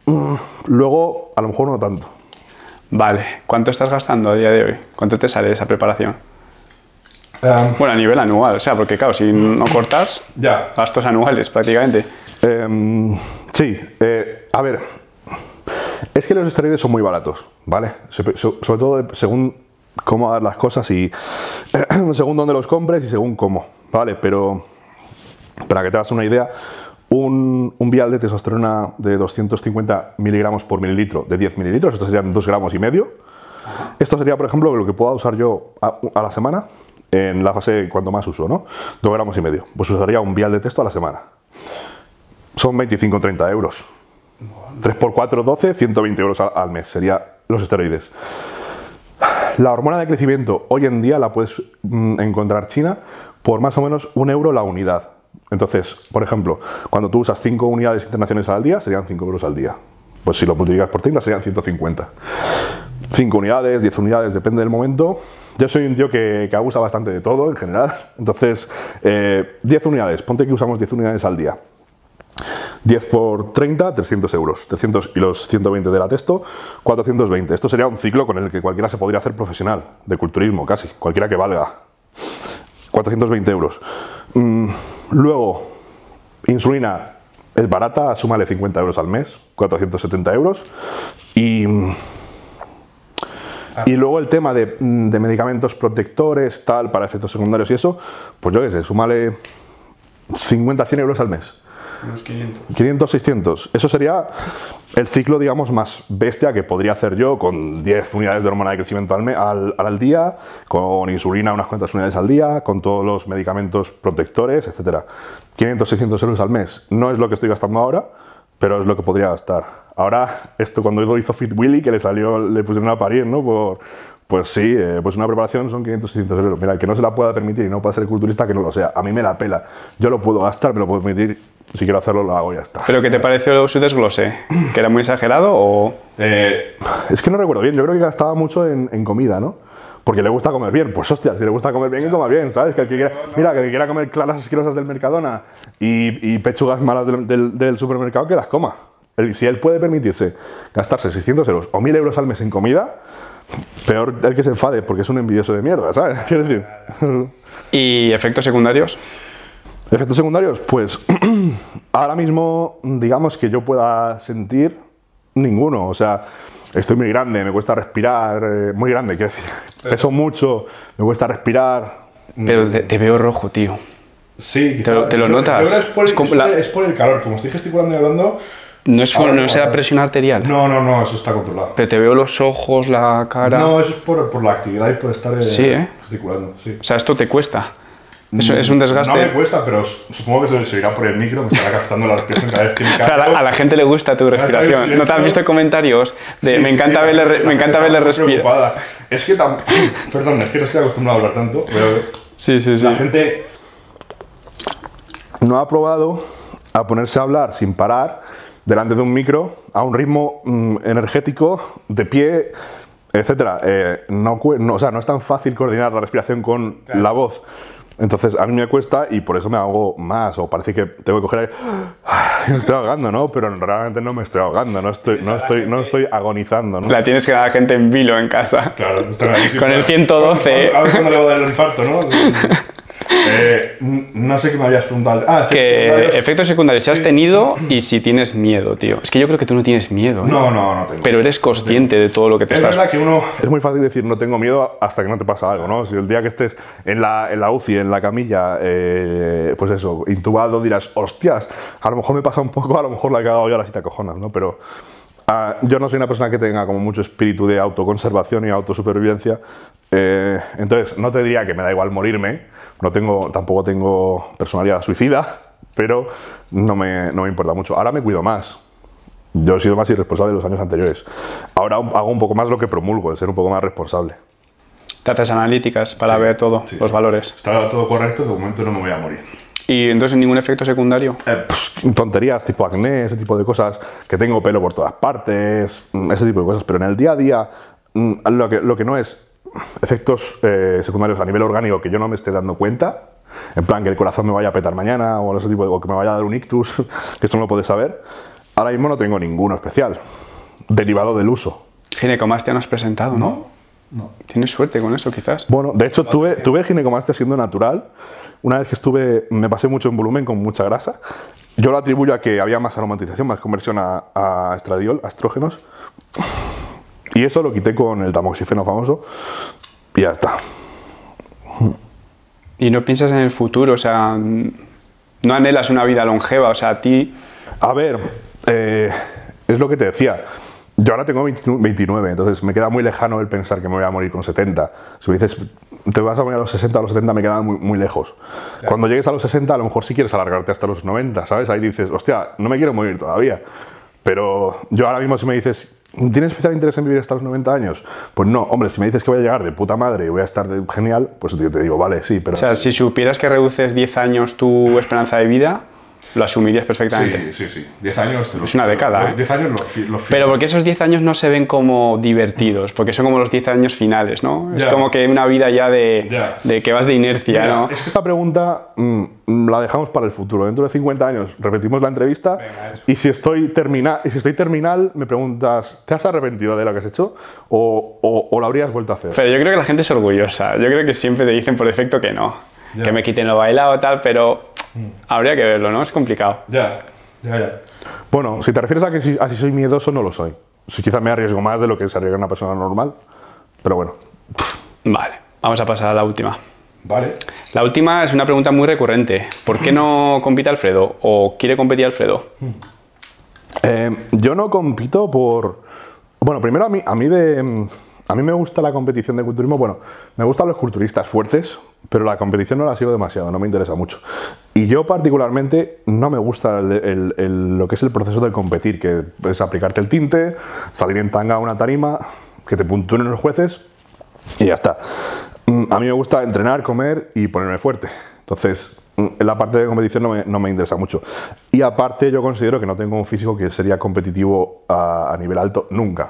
Luego, a lo mejor no tanto. Vale, ¿cuánto estás gastando a día de hoy? ¿Cuánto te sale esa preparación? Um, bueno, a nivel anual, o sea, porque claro, si no cortas, ya. gastos anuales prácticamente. Um, sí, eh, a ver, es que los esteroides son muy baratos, ¿vale? Sobre todo según cómo hagas las cosas y según dónde los compres y según cómo, ¿vale? Pero para que te hagas una idea, Un, un vial de testosterona de doscientos cincuenta miligramos por mililitro de diez mililitros, esto serían dos gramos y medio. Esto sería, por ejemplo, lo que pueda usar yo a, a la semana en la fase cuanto más uso, ¿no? dos gramos y medio. Pues usaría un vial de testo a la semana. Son veinticinco a treinta euros. tres por cuatro, doce, ciento veinte euros al, al mes. Sería los esteroides. La hormona de crecimiento hoy en día la puedes mm, encontrar China por más o menos un euro la unidad. Entonces, por ejemplo, cuando tú usas cinco unidades internacionales al día, serían cinco euros al día. Pues si lo multiplicas por treinta, serían ciento cincuenta. cinco unidades, diez unidades, depende del momento. Yo soy un tío que, que abusa bastante de todo, en general. Entonces, eh, diez unidades. Ponte que usamos diez unidades al día. diez por treinta, trescientos euros. trescientos y los ciento veinte de la testo, cuatrocientos veinte. Esto sería un ciclo con el que cualquiera se podría hacer profesional, de culturismo, casi. Cualquiera que valga. cuatrocientos veinte euros. Mm, luego, insulina es barata, súmale cincuenta euros al mes, cuatrocientos setenta euros. Y, y luego el tema de, de medicamentos protectores, tal, para efectos secundarios y eso, pues yo qué sé, súmale cincuenta a cien euros al mes. Unos quinientos. quinientos, seiscientos. Eso sería el ciclo, digamos, más bestia que podría hacer yo con diez unidades de hormona de crecimiento al, al, al día, con insulina unas cuantas unidades al día, con todos los medicamentos protectores, etcétera. quinientos, seiscientos euros al mes. No es lo que estoy gastando ahora, pero es lo que podría gastar. Ahora, esto cuando hizo Fit Willy, que le salió, le pusieron a parir, ¿no? Por, pues sí, eh, pues una preparación son quinientos, seiscientos euros. Mira, el que no se la pueda permitir y no pueda ser culturista, que no lo sea. A mí me la pela. Yo lo puedo gastar, me lo puedo permitir. Si quiero hacerlo, lo hago y ya está. ¿Pero qué te pareció su desglose? ¿Que era muy exagerado o...? Eh, es que no recuerdo bien. Yo creo que gastaba mucho en, en comida, ¿no? Porque le gusta comer bien. Pues hostia, si le gusta comer bien, que coma bien, ¿sabes? Que el que quiera, mira, que el que quiera comer claras asquerosas del Mercadona y, y pechugas malas del, del, del supermercado, que las coma. El, si él puede permitirse gastarse seiscientos euros o mil euros al mes en comida, peor el que se enfade, porque es un envidioso de mierda, ¿sabes? Quiero decir. ¿Y efectos secundarios? ¿Efectos secundarios? Pues ahora mismo, digamos que yo pueda sentir ninguno. O sea, estoy muy grande, me cuesta respirar, eh, muy grande, quiero decir. Peso mucho, me cuesta respirar. Pero te, te veo rojo, tío. Sí, quizá, ¿Te, lo, te lo yo, notas? Yo es, por, es, es, por, la... es por el calor, como estoy gesticulando y hablando... No es por, no sea presión arterial. No, no, no, eso está controlado. Pero te veo los ojos, la cara... No, eso es por, por la actividad y por estar eh, sí, ¿eh? gesticulando, sí. O sea, esto te cuesta. Eso es un desgaste. No me cuesta, pero supongo que se, se irá por el micro, me estará captando la respiración cada vez que me caigo. O sea, a, la, a la gente le gusta tu respiración. ¿No te has visto comentarios de sí, me encanta sí, verle, re, me encanta verle respirar? Es que tam... Perdón, es que no estoy acostumbrado a hablar tanto, pero sí, sí, sí. La gente no ha probado a ponerse a hablar sin parar delante de un micro a un ritmo mmm, energético, de pie, etcétera. Eh, no, no, o sea, no es tan fácil coordinar la respiración con claro. la voz. Entonces a mí me cuesta y por eso me ahogo más, o parece que tengo que coger aire. Me estoy ahogando, ¿no? Pero realmente no me estoy ahogando, no estoy, no estoy, no estoy agonizando, ¿no? La tienes que dar a la gente en vilo en casa. Claro, está clarísimo. Con el ciento doce. A ver cuándo le va a dar el infarto, ¿no? Eh, no sé qué me habías preguntado. Ah, efectos que secundarios. efectos secundarios si has Sí. tenido y si tienes miedo, tío. Es que yo creo que tú no tienes miedo, ¿eh? No, no, no tengo. Pero eres consciente de todo lo que te Es estás... verdad que uno... Es muy fácil decir no tengo miedo hasta que no te pasa algo, ¿no? Si el día que estés en la, en la U C I, en la camilla, eh, pues eso, intubado, dirás, hostias, a lo mejor me pasa un poco, a lo mejor la he cagado yo, ahora sí te acojonas, ¿no? Pero uh, yo no soy una persona que tenga como mucho espíritu de autoconservación y autosupervivencia, eh, entonces no te diría que me da igual morirme, no tengo, tampoco tengo personalidad suicida, pero no me, no me importa mucho. Ahora me cuido más. Yo he sido más irresponsable de los años anteriores. Ahora hago un poco más lo que promulgo, el ser un poco más responsable. Te haces analíticas para Sí, ver todo, sí. los valores. Está todo correcto, de momento no me voy a morir. ¿Y entonces ningún efecto secundario? Eh, pues, tonterías tipo acné, ese tipo de cosas, que tengo pelo por todas partes, ese tipo de cosas, pero en el día a día lo que, lo que no es efectos eh, secundarios a nivel orgánico que yo no me esté dando cuenta, en plan que el corazón me vaya a petar mañana o, ese tipo de, o que me vaya a dar un ictus, que esto no lo puedes saber, ahora mismo no tengo ninguno especial, derivado del uso. Ginecomastia no has presentado, ¿no? ¿No? No. Tienes suerte con eso, quizás. Bueno, de hecho tuve, tuve ginecomastia siendo natural. Una vez que estuve, me pasé mucho en volumen con mucha grasa. Yo lo atribuyo a que había más aromatización, más conversión a, a estradiol, a estrógenos. Y eso lo quité con el tamoxifeno famoso y ya está. Y no piensas en el futuro, o sea, no anhelas una vida longeva, o sea, a ti... A ver, eh, es lo que te decía. Yo ahora tengo veintinueve, entonces me queda muy lejano el pensar que me voy a morir con setenta. Si me dices, te vas a morir a los sesenta, a los setenta me queda muy, muy lejos. Claro. Cuando llegues a los sesenta, a lo mejor sí quieres alargarte hasta los noventa, ¿sabes? Ahí dices, hostia, no me quiero morir todavía. Pero yo ahora mismo si me dices, ¿tienes especial interés en vivir hasta los noventa años? Pues no, hombre, si me dices que voy a llegar de puta madre y voy a estar de genial, pues yo te digo, vale, sí, pero... O sea, si supieras que reduces diez años tu esperanza de vida, lo asumirías perfectamente. Sí, sí, sí. diez años te lo, es una década, ¿eh? diez años lo, lo Pero porque esos diez años no se ven como divertidos, porque son como los diez años finales, ¿no? Es ya. Como que una vida ya de, ya. de que vas de inercia, Mira, ¿no? Es que esta pregunta mmm, la dejamos para el futuro. Dentro de cincuenta años repetimos la entrevista. Venga, y, si estoy termina y si estoy terminal, me preguntas, ¿te has arrepentido de lo que has hecho? ¿O, o, o lo habrías vuelto a hacer? Pero yo creo que la gente es orgullosa. Yo creo que siempre te dicen por defecto que no. Ya. Que me quiten lo bailado y tal, pero... habría que verlo, ¿no? Es complicado. Ya, ya, ya. Bueno, si te refieres a que si, a si soy miedoso, no lo soy. Si quizás me arriesgo más de lo que se arriesga una persona normal, pero bueno. Vale, vamos a pasar a la última. Vale. La última es una pregunta muy recurrente. ¿Por qué no compite Alfredo? ¿O quiere competir Alfredo? Eh, yo no compito por... Bueno, primero a mí, a mí de... A mí me gusta la competición de culturismo, bueno, me gustan los culturistas fuertes, pero la competición no la sigo demasiado, no me interesa mucho. Y yo particularmente no me gusta el, el, el, lo que es el proceso de competir, que es aplicarte el tinte, salir en tanga a una tarima, que te puntúen los jueces y ya está. A mí me gusta entrenar, comer y ponerme fuerte. Entonces, la parte de competición no me, no me interesa mucho. Y aparte yo considero que no tengo un físico que sería competitivo a, a nivel alto nunca.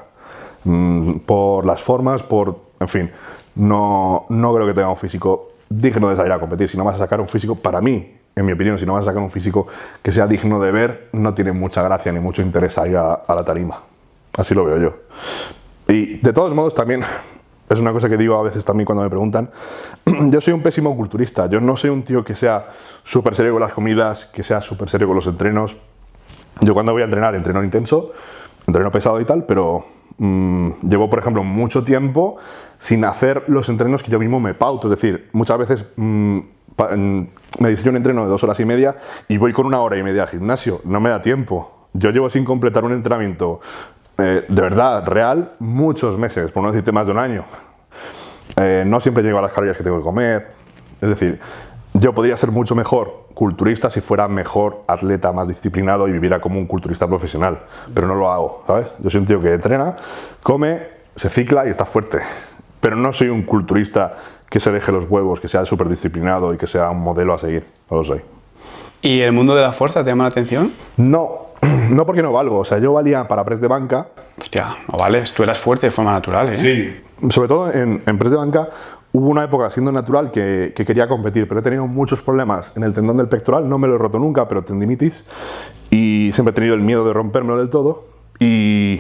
Por las formas, por... en fin, no, no creo que tenga un físico digno de salir a competir. Si no vas a sacar un físico, para mí, en mi opinión, si no vas a sacar un físico que sea digno de ver, no tiene mucha gracia ni mucho interés ir a, a la tarima. Así lo veo yo. Y de todos modos también, es una cosa que digo a veces también cuando me preguntan, yo soy un pésimo culturista. Yo no soy un tío que sea súper serio con las comidas, que sea súper serio con los entrenos. Yo cuando voy a entrenar, entreno intenso, entreno pesado y tal, pero... Mm, llevo, por ejemplo, mucho tiempo sin hacer los entrenos que yo mismo me pauto. Es decir, muchas veces mm, pa, mm, me diseño un entreno de dos horas y media y voy con una hora y media al gimnasio. No me da tiempo. Yo llevo sin completar un entrenamiento eh, de verdad, real, muchos meses, por no decirte más de un año. Eh, no siempre llego a las calorías que tengo que comer. Es decir, yo podría ser mucho mejor culturista si fuera mejor atleta, más disciplinado y viviera como un culturista profesional, pero no lo hago, ¿sabes? Yo soy un tío que entrena, come, se cicla y está fuerte, pero no soy un culturista que se deje los huevos, que sea súper disciplinado y que sea un modelo a seguir, no lo soy. ¿Y el mundo de la fuerza te llama la atención? No, no porque no valgo, o sea, yo valía para press de banca. Hostia, no vales, tú eras fuerte de forma natural, ¿eh? Sí, sobre todo en, en press de banca. Hubo una época siendo natural que, que quería competir, pero he tenido muchos problemas en el tendón del pectoral, no me lo he roto nunca, pero tendinitis, y siempre he tenido el miedo de rompérmelo del todo, y,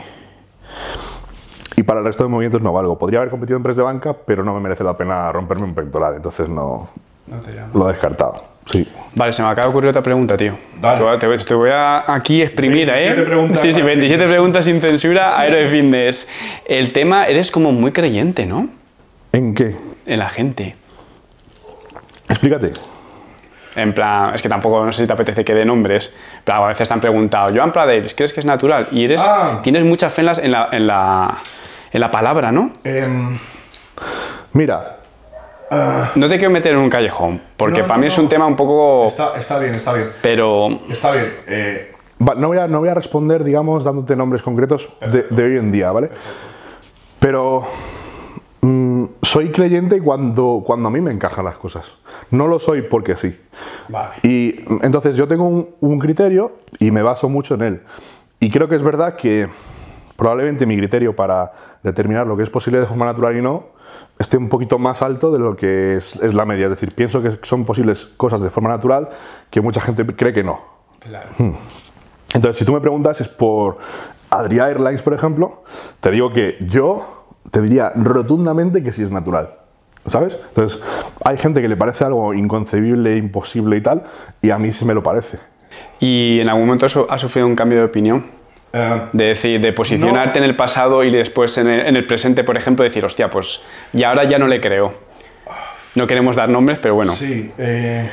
y para el resto de movimientos no valgo. Podría haber competido en press de banca, pero no me merece la pena romperme un pectoral, entonces no, No te llama. Lo he descartado, sí. Vale, se me acaba de ocurrir otra pregunta, tío. Dale. Te voy a, te voy- te voy a aquí exprimir, veintisiete ¿eh? preguntas Sí, sí, para veintisiete preguntas sin censura, Aero de Fitness. El tema, eres como muy creyente, ¿no? ¿En qué? En la gente. Explícate. En plan, es que tampoco, no sé si te apetece que dé nombres, pero a veces te han preguntado, Joan Praderis, ¿crees que es natural? Y eres, Ah. tienes mucha fe en la, en la, en la, en la palabra, ¿no? Em, mira, No te quiero meter en un callejón, porque No, para no, mí es no. un tema un poco... está, está bien, está bien. Pero Está bien. eh, va, no, voy a, no voy a responder, digamos, dándote nombres concretos de, de hoy en día, ¿vale? Pero mm, soy creyente cuando, cuando a mí me encajan las cosas. No lo soy porque sí. Vale. Y mm, entonces yo tengo un, un criterio y me baso mucho en él. Y creo que es verdad que probablemente mi criterio para determinar lo que es posible de forma natural y no esté un poquito más alto de lo que es, es la media. Es decir, pienso que son posibles cosas de forma natural que mucha gente cree que no. Claro. Entonces, si tú me preguntas es por Adria Airlines, por ejemplo, te digo que yo te diría rotundamente que sí es natural, ¿sabes? Entonces, hay gente que le parece algo inconcebible, imposible y tal, y a mí sí me lo parece. ¿Y en algún momento eso has sufrido un cambio de opinión? De decir, de posicionarte no. en el pasado y después en el, en el presente, por ejemplo, decir, hostia, pues, y ahora ya no le creo. No queremos dar nombres, pero bueno. Sí. Eh...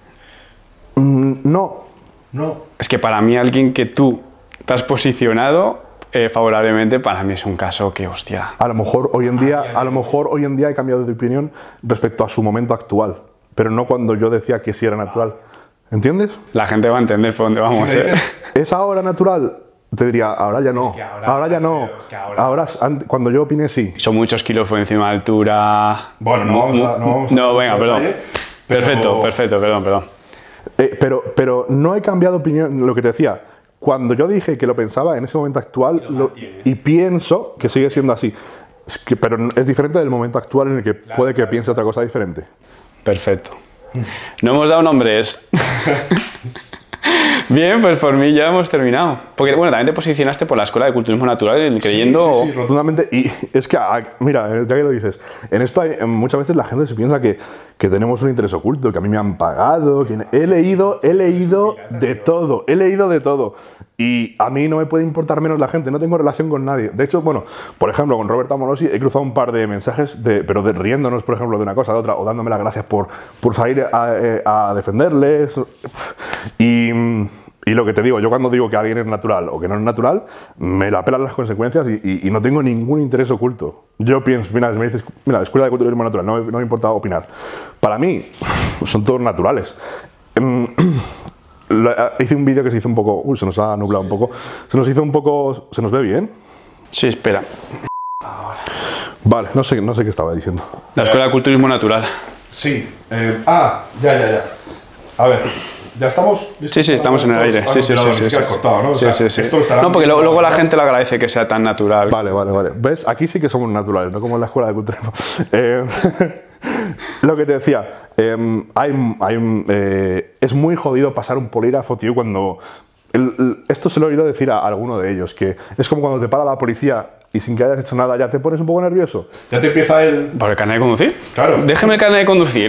Mm, no. No. Es que para mí alguien que tú te has posicionado eh, favorablemente, para mí es un caso que, hostia... A lo mejor hoy en día, a lo mejor hoy en día he cambiado de opinión respecto a su momento actual, pero no cuando yo decía que sí era natural. ¿Entiendes? La gente va a entender por dónde vamos. Si me ¿eh? dices, ¿es ahora natural? Te diría, ahora ya no. que ahora- ahora, ya no. es que ahora- Ahora, ant- cuando yo opine, sí. Son muchos kilos por encima de altura... Bueno, no Mu- vamos a- no vamos a No, hacer venga, ese perdón. detalle, pero- Perfecto, perfecto, perdón, perdón. Eh, pero, pero no he cambiado opinión, lo que te decía. Cuando yo dije que lo pensaba en ese momento actual lo- y pienso que sigue siendo así. Es que- pero es diferente del momento actual en el que puede que piense otra cosa diferente. Perfecto. No hemos dado nombres. Bien, pues por mí ya hemos terminado. Porque, bueno, también te posicionaste por la Escuela de Culturismo Natural, creyendo... Sí, sí, sí, rotundamente. Y es que, ah, mira, ya que lo dices, en esto hay, en muchas veces la gente se piensa que, que tenemos un interés oculto, que a mí me han pagado, que he leído, he leído de todo, he leído de todo. Y a mí no me puede importar menos la gente, no tengo relación con nadie. De hecho, bueno, por ejemplo, con Roberto Amorosi he cruzado un par de mensajes, de, pero de, riéndonos, por ejemplo, de una cosa a la otra, o dándome las gracias por, por salir a, eh, a defenderles. Y... Y lo que te digo, yo cuando digo que alguien es natural o que no es natural, me la pelan las consecuencias y, y, y no tengo ningún interés oculto. Yo pienso, mira, me dices, mira, Escuela de Culturismo Natural, no, no me importa opinar. Para mí, son todos naturales. Hice un vídeo que se hizo un poco, uy, se nos ha nublado un poco, se nos hizo un poco, ¿se nos ve bien? Sí, espera. Vale, no sé, no sé qué estaba diciendo. La Escuela de Culturismo Natural. Sí, eh, ah, ya, ya, ya. A ver. ¿Ya estamos? Sí, sí, estamos en el aire. Sí, sí, sí, sí, sí. Cortado, ¿no? O Sí, sea, sí, sí. esto estará No, porque muy- luego, luego la gente le agradece que sea tan natural. Vale, vale, vale. ¿Ves? Aquí sí que somos naturales, no como en la escuela de culturismo. Eh, lo que te decía, eh, hay, hay un, eh, es muy jodido pasar un polígrafo, tío, cuando... el- el- esto se lo he oído decir a alguno de ellos, que es como cuando te para la policía y sin que hayas hecho nada ya te pones un poco nervioso. Ya te empieza el... ¿Por el carnet de conducir? Claro. Déjeme el carnet de conducir.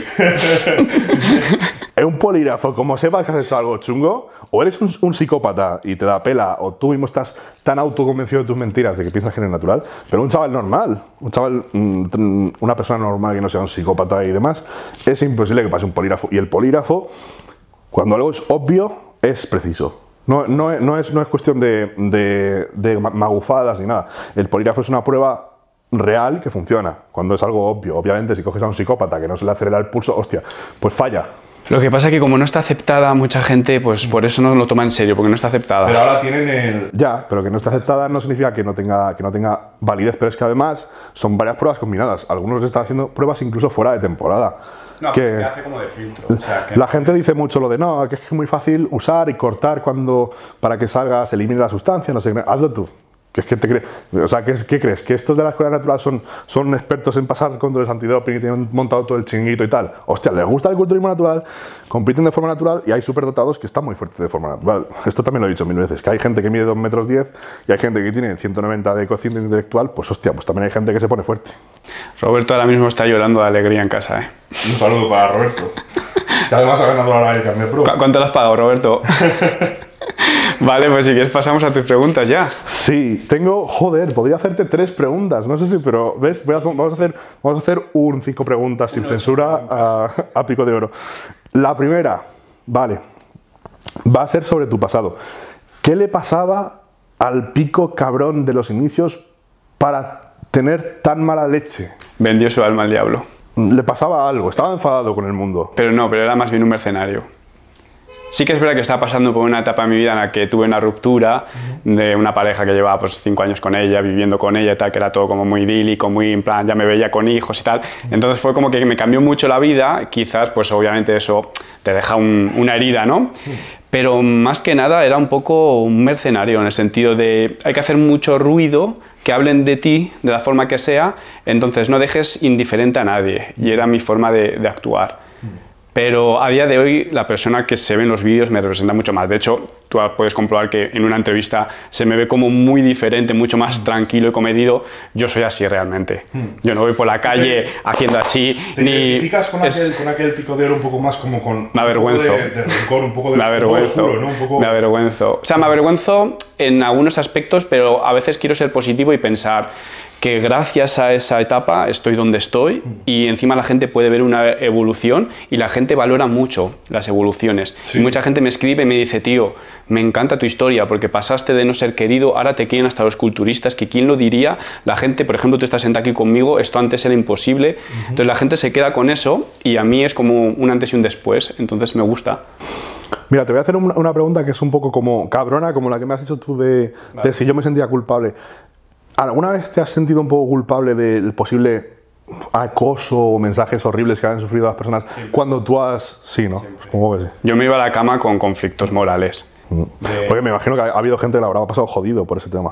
En un polígrafo, como sepas que has hecho algo chungo, o eres un, un psicópata y te da pela, o tú mismo estás tan autoconvencido de tus mentiras de que piensas que eres natural, pero un chaval normal, un chaval, mm, una persona normal que no sea un psicópata y demás, es imposible que pase un polígrafo. Y el polígrafo, cuando algo es obvio, es preciso. No, no, es- no, es, no es cuestión de, de, de ma- magufadas ni nada. El polígrafo es una prueba real que funciona, cuando es algo obvio. Obviamente, si coges a un psicópata que no se le acelera el pulso, hostia, pues falla. Lo que pasa es que como no está aceptada mucha gente, pues por eso no lo toma en serio, porque no está aceptada. Pero ahora tienen el... Ya, pero que no esté aceptada no significa que no tenga, que no tenga validez, pero es que además son varias pruebas combinadas. Algunos están haciendo pruebas incluso fuera de temporada. que hace como de filtro. O sea, que... La gente dice mucho lo de no, que es muy fácil usar y cortar cuando para que salga, se elimine la sustancia, no sé qué. Hazlo tú. ¿Qué, es que te cre o sea, ¿qué, ¿qué crees? ¿Que estos de la escuela natural son, son expertos en pasar controles antidoping y tienen montado todo el chinguito y tal? Hostia, les gusta el culturismo natural, compiten de forma natural y hay superdotados que están muy fuertes de forma natural. Esto también lo he dicho mil veces, que hay gente que mide dos metros diez y hay gente que tiene ciento noventa de cociente intelectual, pues hostia, pues también hay gente que se pone fuerte. Roberto ahora mismo está llorando de alegría en casa, ¿eh? Un saludo para Roberto, que además ha ganado la Carnet Pro. ¿Cuánto le has pagado, Roberto? Vale, pues si quieres pasamos a tus preguntas ya. Sí, tengo, joder, podría hacerte tres preguntas, no sé si, pero ves, Voy a, vamos, a hacer, vamos a hacer un cinco preguntas sin censura a, a pico de oro. La primera, vale, va a ser sobre tu pasado. ¿Qué le pasaba al pico cabrón de los inicios para tener tan mala leche? Vendió su alma al diablo. Le pasaba algo, estaba enfadado con el mundo. Pero no, pero era más bien un mercenario. Sí que es verdad que estaba pasando por una etapa de mi vida en la que tuve una ruptura de una pareja que llevaba pues cinco años con ella, viviendo con ella y tal, que era todo como muy idílico, muy en plan, ya me veía con hijos y tal. Entonces fue como que me cambió mucho la vida, quizás pues obviamente eso te deja un, una herida, ¿no? Pero más que nada era un poco un mercenario en el sentido de hay que hacer mucho ruido, que hablen de ti de la forma que sea, entonces no dejes indiferente a nadie y era mi forma de, de actuar. Pero a día de hoy la persona que se ve en los vídeos me representa mucho más. De hecho, tú puedes comprobar que en una entrevista se me ve como muy diferente, mucho más tranquilo y comedido. Yo soy así realmente. Yo no voy por la calle haciendo así. ¿Te ni identificas con, es, aquel, con aquel pico de oro un poco más como con me avergüenzo. un poco de, de rencor, un poco de me avergüenzo. Oscuro, ¿no? Un poco... Me avergüenzo. O sea, me avergüenzo en algunos aspectos, pero a veces quiero ser positivo y pensar que gracias a esa etapa estoy donde estoy y encima la gente puede ver una evolución y la gente valora mucho las evoluciones. Sí. Y mucha gente me escribe y me dice, tío, me encanta tu historia porque pasaste de no ser querido, ahora te quieren hasta los culturistas, que quién lo diría, la gente, por ejemplo, tú estás sentado aquí conmigo, esto antes era imposible, uh-huh. Entonces la gente se queda con eso y a mí es como un antes y un después, entonces me gusta. Mira, te voy a hacer una, una pregunta que es un poco como cabrona, como la que me has hecho tú de, vale. de si yo me sentía culpable. ¿Alguna vez te has sentido un poco culpable del posible acoso o mensajes horribles que han sufrido las personas Siempre. cuando tú has... Sí, ¿no? Supongo que sí. Yo me iba a la cama con conflictos morales. Mm. De... Porque me imagino que ha habido gente que la habrá pasado jodido por ese tema.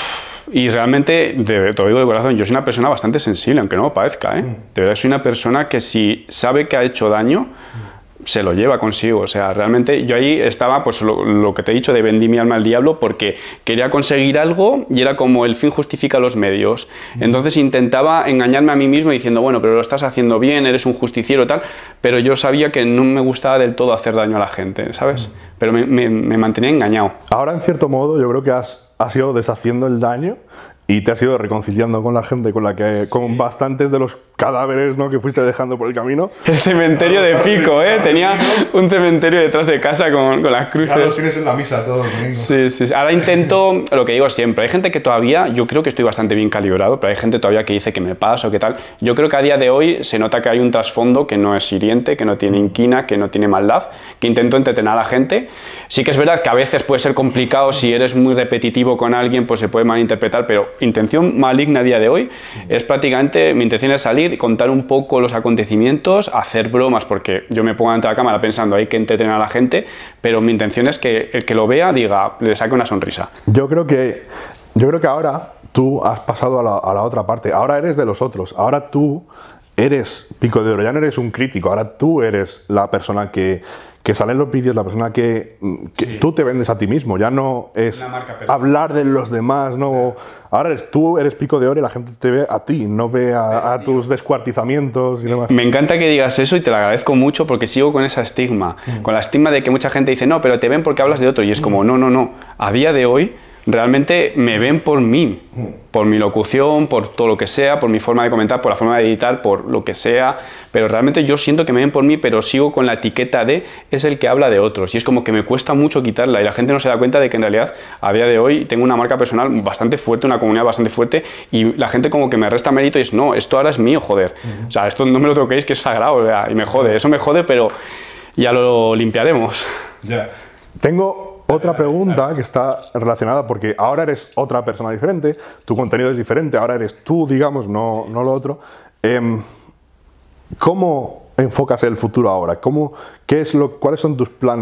Y realmente, de, te lo digo de corazón, yo soy una persona bastante sensible, aunque no lo parezca, ¿eh? Mm. De verdad soy una persona que si sabe que ha hecho daño... Mm. se lo lleva consigo, o sea, realmente yo ahí estaba, pues lo, lo que te he dicho de vendí mi alma al diablo porque quería conseguir algo y era como el fin justifica los medios, entonces intentaba engañarme a mí mismo diciendo, bueno, pero lo estás haciendo bien, eres un justiciero tal, pero yo sabía que no me gustaba del todo hacer daño a la gente, ¿sabes? Pero me, me, me mantenía engañado. Ahora, en cierto modo, yo creo que has, has ido deshaciendo el daño y te has ido reconciliando con la gente con la que, con bastantes de los cadáveres, ¿no?, que fuiste dejando por el camino. El cementerio de Pico, ¿eh? Tenía un cementerio detrás de casa con, con las cruces. Ya lo tienes en la misa todos los domingos. Sí, sí. Ahora intento, lo que digo siempre, hay gente que todavía, yo creo que estoy bastante bien calibrado, pero hay gente todavía que dice que me paso, que tal. Yo creo que a día de hoy se nota que hay un trasfondo que no es hiriente, que no tiene inquina, que no tiene maldad, que intento entretener a la gente. Sí que es verdad que a veces puede ser complicado, si eres muy repetitivo con alguien, pues se puede malinterpretar, pero intención maligna a día de hoy es prácticamente, mi intención es salir, contar un poco los acontecimientos, hacer bromas, porque yo me pongo ante la cámara pensando hay que entretener a la gente, pero mi intención es que el que lo vea diga, le saque una sonrisa. Yo creo que, yo creo que ahora tú has pasado a la, a la otra parte, ahora eres de los otros, ahora tú eres Pico de Oro, ya no eres un crítico, ahora tú eres la persona que, que sale en los vídeos, la persona que, que sí. tú te vendes a ti mismo, ya no es hablar de los demás, no. Ahora eres tú, eres Pico de Oro y la gente te ve a ti, no ve a, a tus descuartizamientos y demás. Me encanta que digas eso y te lo agradezco mucho porque sigo con esa estigma, mm. con la estigma de que mucha gente dice, no, pero te ven porque hablas de otro y es como, no, no, no, a día de hoy realmente me ven por mí, por mi locución, por todo lo que sea, por mi forma de comentar, por la forma de editar, por lo que sea, pero realmente yo siento que me ven por mí, pero sigo con la etiqueta de es el que habla de otros y es como que me cuesta mucho quitarla y la gente no se da cuenta de que en realidad a día de hoy tengo una marca personal bastante fuerte, una comunidad bastante fuerte y la gente como que me resta mérito y es no, esto ahora es mío, joder, uh-huh. o sea, esto no me lo toquéis que es sagrado, o sea, y me jode, eso me jode, pero ya lo limpiaremos. Ya, tengo otra pregunta que está relacionada porque ahora eres otra persona diferente, tu contenido es diferente, ahora eres tú, digamos, no, no lo otro. Eh, ¿Cómo enfocas el futuro ahora? ¿Cómo, qué es lo, ¿Cuáles son tus planes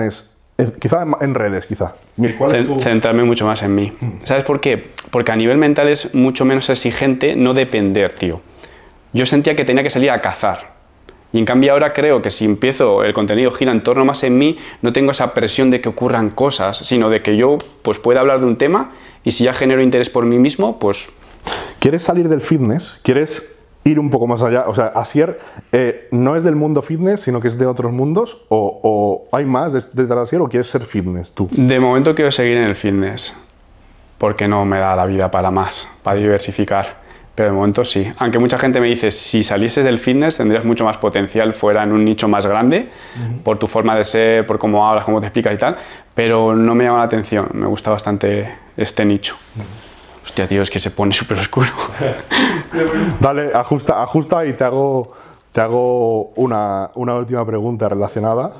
Eh, quizá en, en redes, quizá. ¿Cuál es tu... Centrarme mucho más en mí. ¿Sabes por qué? Porque a nivel mental es mucho menos exigente no depender, tío. Yo sentía que tenía que salir a cazar. Y en cambio ahora creo que si empiezo, el contenido gira en torno más en mí, no tengo esa presión de que ocurran cosas, sino de que yo pues, pueda hablar de un tema y si ya genero interés por mí mismo, pues... ¿Quieres salir del fitness? ¿Quieres ir un poco más allá? O sea, Asier eh, no es del mundo fitness, sino que es de otros mundos. ¿O, o hay más detrás de Asier o quieres ser fitness tú? De momento quiero seguir en el fitness, porque no me da la vida para más, para diversificar. Pero de momento sí. Aunque mucha gente me dice, si salieses del fitness tendrías mucho más potencial fuera en un nicho más grande, uh-huh. por tu forma de ser, por cómo hablas, cómo te explicas y tal, pero no me llama la atención. Me gusta bastante este nicho. Uh-huh. Hostia, tío, es que se pone súper oscuro. Dale, ajusta, ajusta y te hago, te hago una, una última pregunta relacionada.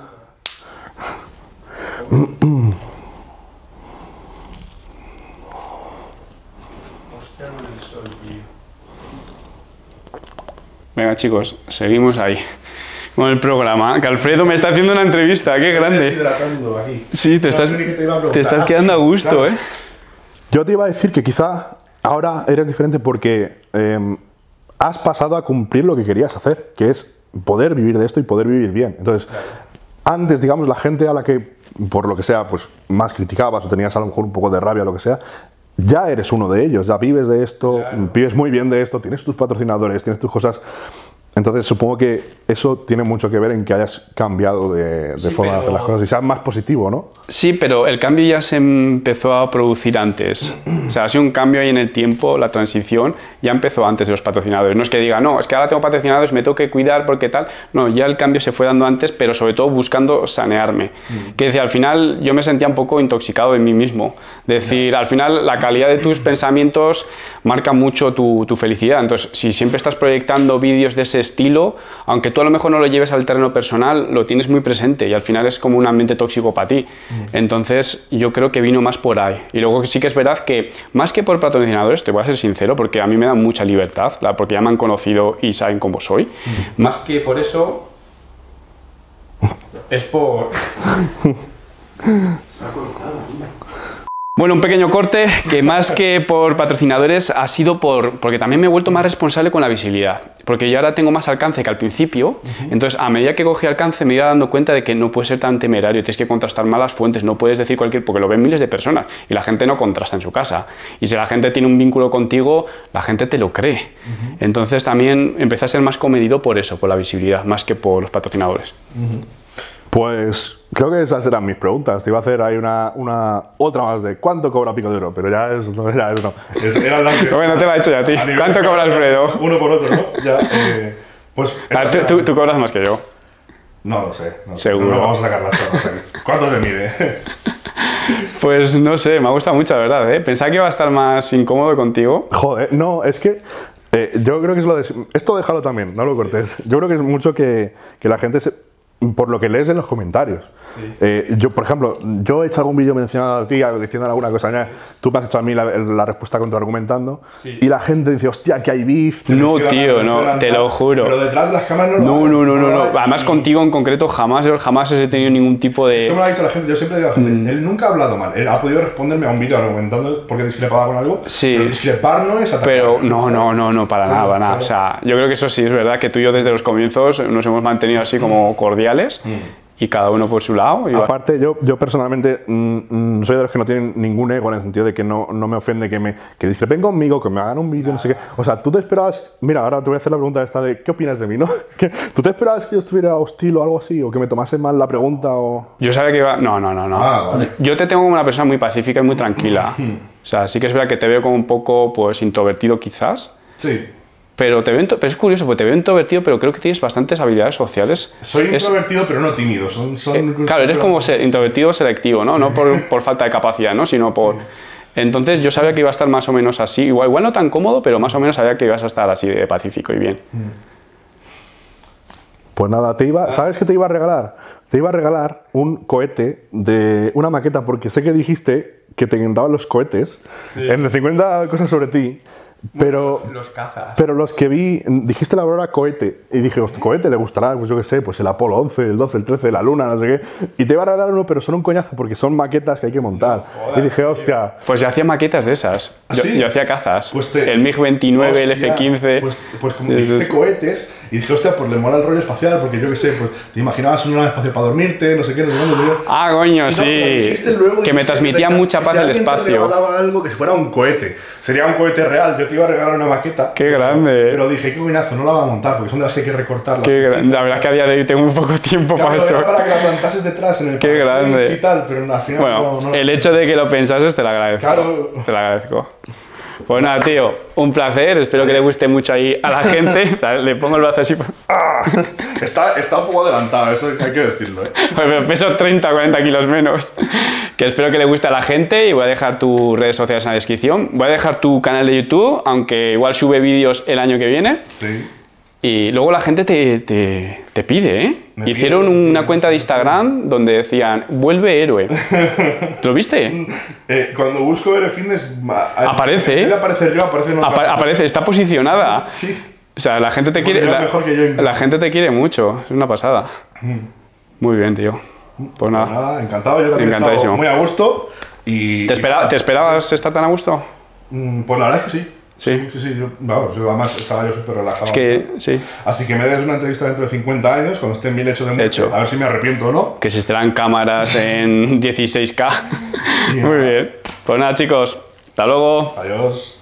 Venga, chicos, seguimos ahí con el programa. Que Alfredo me está haciendo una entrevista, qué grande. Estoy hidratando aquí. Sí, te, no estás, te, te estás quedando a gusto, claro. ¿eh? Yo te iba a decir que quizá ahora eres diferente porque eh, has pasado a cumplir lo que querías hacer, que es poder vivir de esto y poder vivir bien. Entonces, claro. antes, digamos, la gente a la que, por lo que sea, pues más criticabas o tenías a lo mejor un poco de rabia o lo que sea, ya eres uno de ellos, ya vives de esto, claro. vives muy bien de esto, tienes tus patrocinadores, tienes tus cosas. Entonces supongo que eso tiene mucho que ver en que hayas cambiado de, de sí, forma pero... de hacer las cosas y seas más positivo, ¿no? Sí, pero el cambio ya se empezó a producir antes. O sea, ha sido un cambio ahí en el tiempo, la transición ya empezó antes de los patrocinadores. No es que diga, no, es que ahora tengo patrocinadores, me tengo que cuidar porque tal. No, ya el cambio se fue dando antes, pero sobre todo buscando sanearme. Mm. Que decía, al final yo me sentía un poco intoxicado de mí mismo. Decir, al final la calidad de tus pensamientos marca mucho tu, tu felicidad. Entonces, si siempre estás proyectando vídeos de ese estilo, aunque tú a lo mejor no lo lleves al terreno personal, lo tienes muy presente y al final es como un ambiente tóxico para ti. Mm. Entonces yo creo que vino más por ahí. Y luego sí que es verdad que más que por patrocinadores, te voy a ser sincero, porque a mí me da mucha libertad, porque ya me han conocido y saben cómo soy. Mm. Más que por eso, es por... Bueno, un pequeño corte que más que por patrocinadores ha sido por... porque también me he vuelto más responsable con la visibilidad. Porque yo ahora tengo más alcance que al principio, uh-huh. entonces a medida que cogí alcance me iba dando cuenta de que no puedes ser tan temerario, tienes que contrastar mal las fuentes, no puedes decir cualquier... porque lo ven miles de personas y la gente no contrasta en su casa. Y si la gente tiene un vínculo contigo, la gente te lo cree. Uh-huh. Entonces también empecé a ser más comedido por eso, por la visibilidad, más que por los patrocinadores. Uh-huh. Pues creo que esas eran mis preguntas. Te iba a hacer ahí una, una otra más de ¿cuánto cobra Pico de Oro? Pero ya es, no era eso. No. Es, era la que, bueno, te la he hecho ya a ti. A ¿Cuánto cobra Alfredo? Uno por otro, ¿no? Ya, eh, pues a ver, tú, tú, tú cobras más que yo. No lo sé. No, seguro. No, no vamos a sacar las cosas. ¿Cuánto se mide? Pues no sé, me ha gustado mucho, la verdad. ¿eh? Pensaba que iba a estar más incómodo contigo. Joder, no, es que eh, yo creo que es lo de... Esto déjalo también, no lo cortes. Sí. Yo creo que es mucho que, que la gente se... por lo que lees en los comentarios. Sí. Eh, yo, por ejemplo, yo he hecho algún vídeo mencionado a ti, diciendo alguna cosa, tú me has hecho a mí la, la respuesta contraargumentando, sí. y la gente dice, hostia, que hay beef. No, tío, no, te lo juro. Pero detrás de las cámaras no No, lo no, no, no, no. Además, contigo en concreto jamás, jamás he tenido ningún tipo de... Eso me lo ha dicho la gente, yo siempre digo a la gente, mm. él nunca ha hablado mal, él ha podido responderme a un vídeo argumentando porque discrepaba con algo, sí. pero discrepar no es atacar. Pero no, no, no, no, para claro, nada, para nada. Claro. O sea, yo creo que eso sí es verdad, que tú y yo desde los comienzos nos hemos mantenido así como cordiales. Mm. Y cada uno por su lado. Y aparte, yo, yo personalmente mmm, soy de los que no tienen ningún ego en el sentido de que no, no me ofende que me que discrepen conmigo, que me hagan un vídeo, no sé qué. O sea, tú te esperabas... Mira, ahora te voy a hacer la pregunta esta de ¿qué opinas de mí, no? ¿Tú te esperabas que yo estuviera hostil o algo así? ¿O que me tomase mal la pregunta? O... Yo sabía que iba... No, no, no, no. Ah, vale. Yo te tengo como una persona muy pacífica y muy tranquila. O sea, sí que es verdad que te veo como un poco pues introvertido quizás. Sí. Pero, te veo, pero es curioso, porque te veo introvertido, pero creo que tienes bastantes habilidades sociales. Soy es, introvertido, pero no tímido. Son, son eh, claro, eres como se, introvertido selectivo, ¿no? Sí. No por, por falta de capacidad, ¿no? Sino por... Sí. Entonces yo sabía que iba a estar más o menos así. Igual, igual no tan cómodo, pero más o menos sabía que ibas a estar así de pacífico y bien. Pues nada, te iba, ¿sabes qué te iba a regalar? Te iba a regalar un cohete de una maqueta, porque sé que dijiste que te encantaban los cohetes. Sí. En el cincuenta cosas sobre ti... Pero los cazas. Pero los que vi, dijiste la palabra cohete. Y dije, "Hostia, cohete le gustará, pues yo qué sé, pues el Apolo once, el doce, el trece, la Luna, no sé qué". Y te iba a regalar uno, pero son un coñazo porque son maquetas que hay que montar. No, joder, y dije, hostia. Pues yo hacía maquetas de esas. ¿Ah, yo, sí? yo hacía cazas. Pues te, el MiG veintinueve, el F quince. Pues, pues como dijiste cohetes, y dije, hostia, pues le mola el rollo espacial, porque yo qué sé, pues te imaginabas una nave espacial para dormirte, no sé qué, no sé qué. No sé qué. Ah, coño, no, sí. Luego, que me transmitía que, mucha paz si el espacio. Te algo que fuera un cohete. Sería un cohete real. Yo te iba a regalar una maqueta. Qué grande. Pero dije, qué buenazo, no la va a montar, porque son de las que hay que recortar. Qué grande. La verdad es que a día de hoy tengo muy poco tiempo claro, para eso. Para que la plantases detrás en el Qué grande. y tal, pero al final bueno, no, no el hecho de que lo pensases te lo agradezco. Claro. Te lo agradezco. Pues nada, tío, un placer. Espero que le guste mucho ahí a la gente. Le pongo el brazo así. Ah, está, está un poco adelantado, eso hay que decirlo. ¿eh? Pero peso treinta, cuarenta kilos menos. Que espero que le guste a la gente y voy a dejar tus redes sociales en la descripción. Voy a dejar tu canal de YouTube, aunque igual sube vídeos el año que viene. Sí. Y luego la gente te, te, te pide, ¿eh? Me Hicieron pide, una cuenta de Instagram donde decían, vuelve héroe. ¿Te lo viste? Eh, cuando busco Héroe Fitness... Aparece, ¿eh? Aparece arriba, aparece... No, Apa aparece, está posicionada. Sí. O sea, la gente te quiere... La, mejor que yo, la gente te quiere mucho, es una pasada. Mm. Muy bien, tío. Pues nada. Pues nada, encantado, yo también encantadísimo. Muy a gusto. Y, ¿Te, espera, y... ¿Te esperabas estar tan a gusto? Mm, pues la verdad es que sí. Sí, sí, sí, yo, vamos, yo además estaba yo súper relajado. Es que, sí. Así que me des una entrevista dentro de cincuenta años, cuando esté en mil hechos de muerte, Hecho. a ver si me arrepiento o no. Que se estarán cámaras en dieciséis K. Muy bien. Pues nada, chicos, hasta luego. Adiós.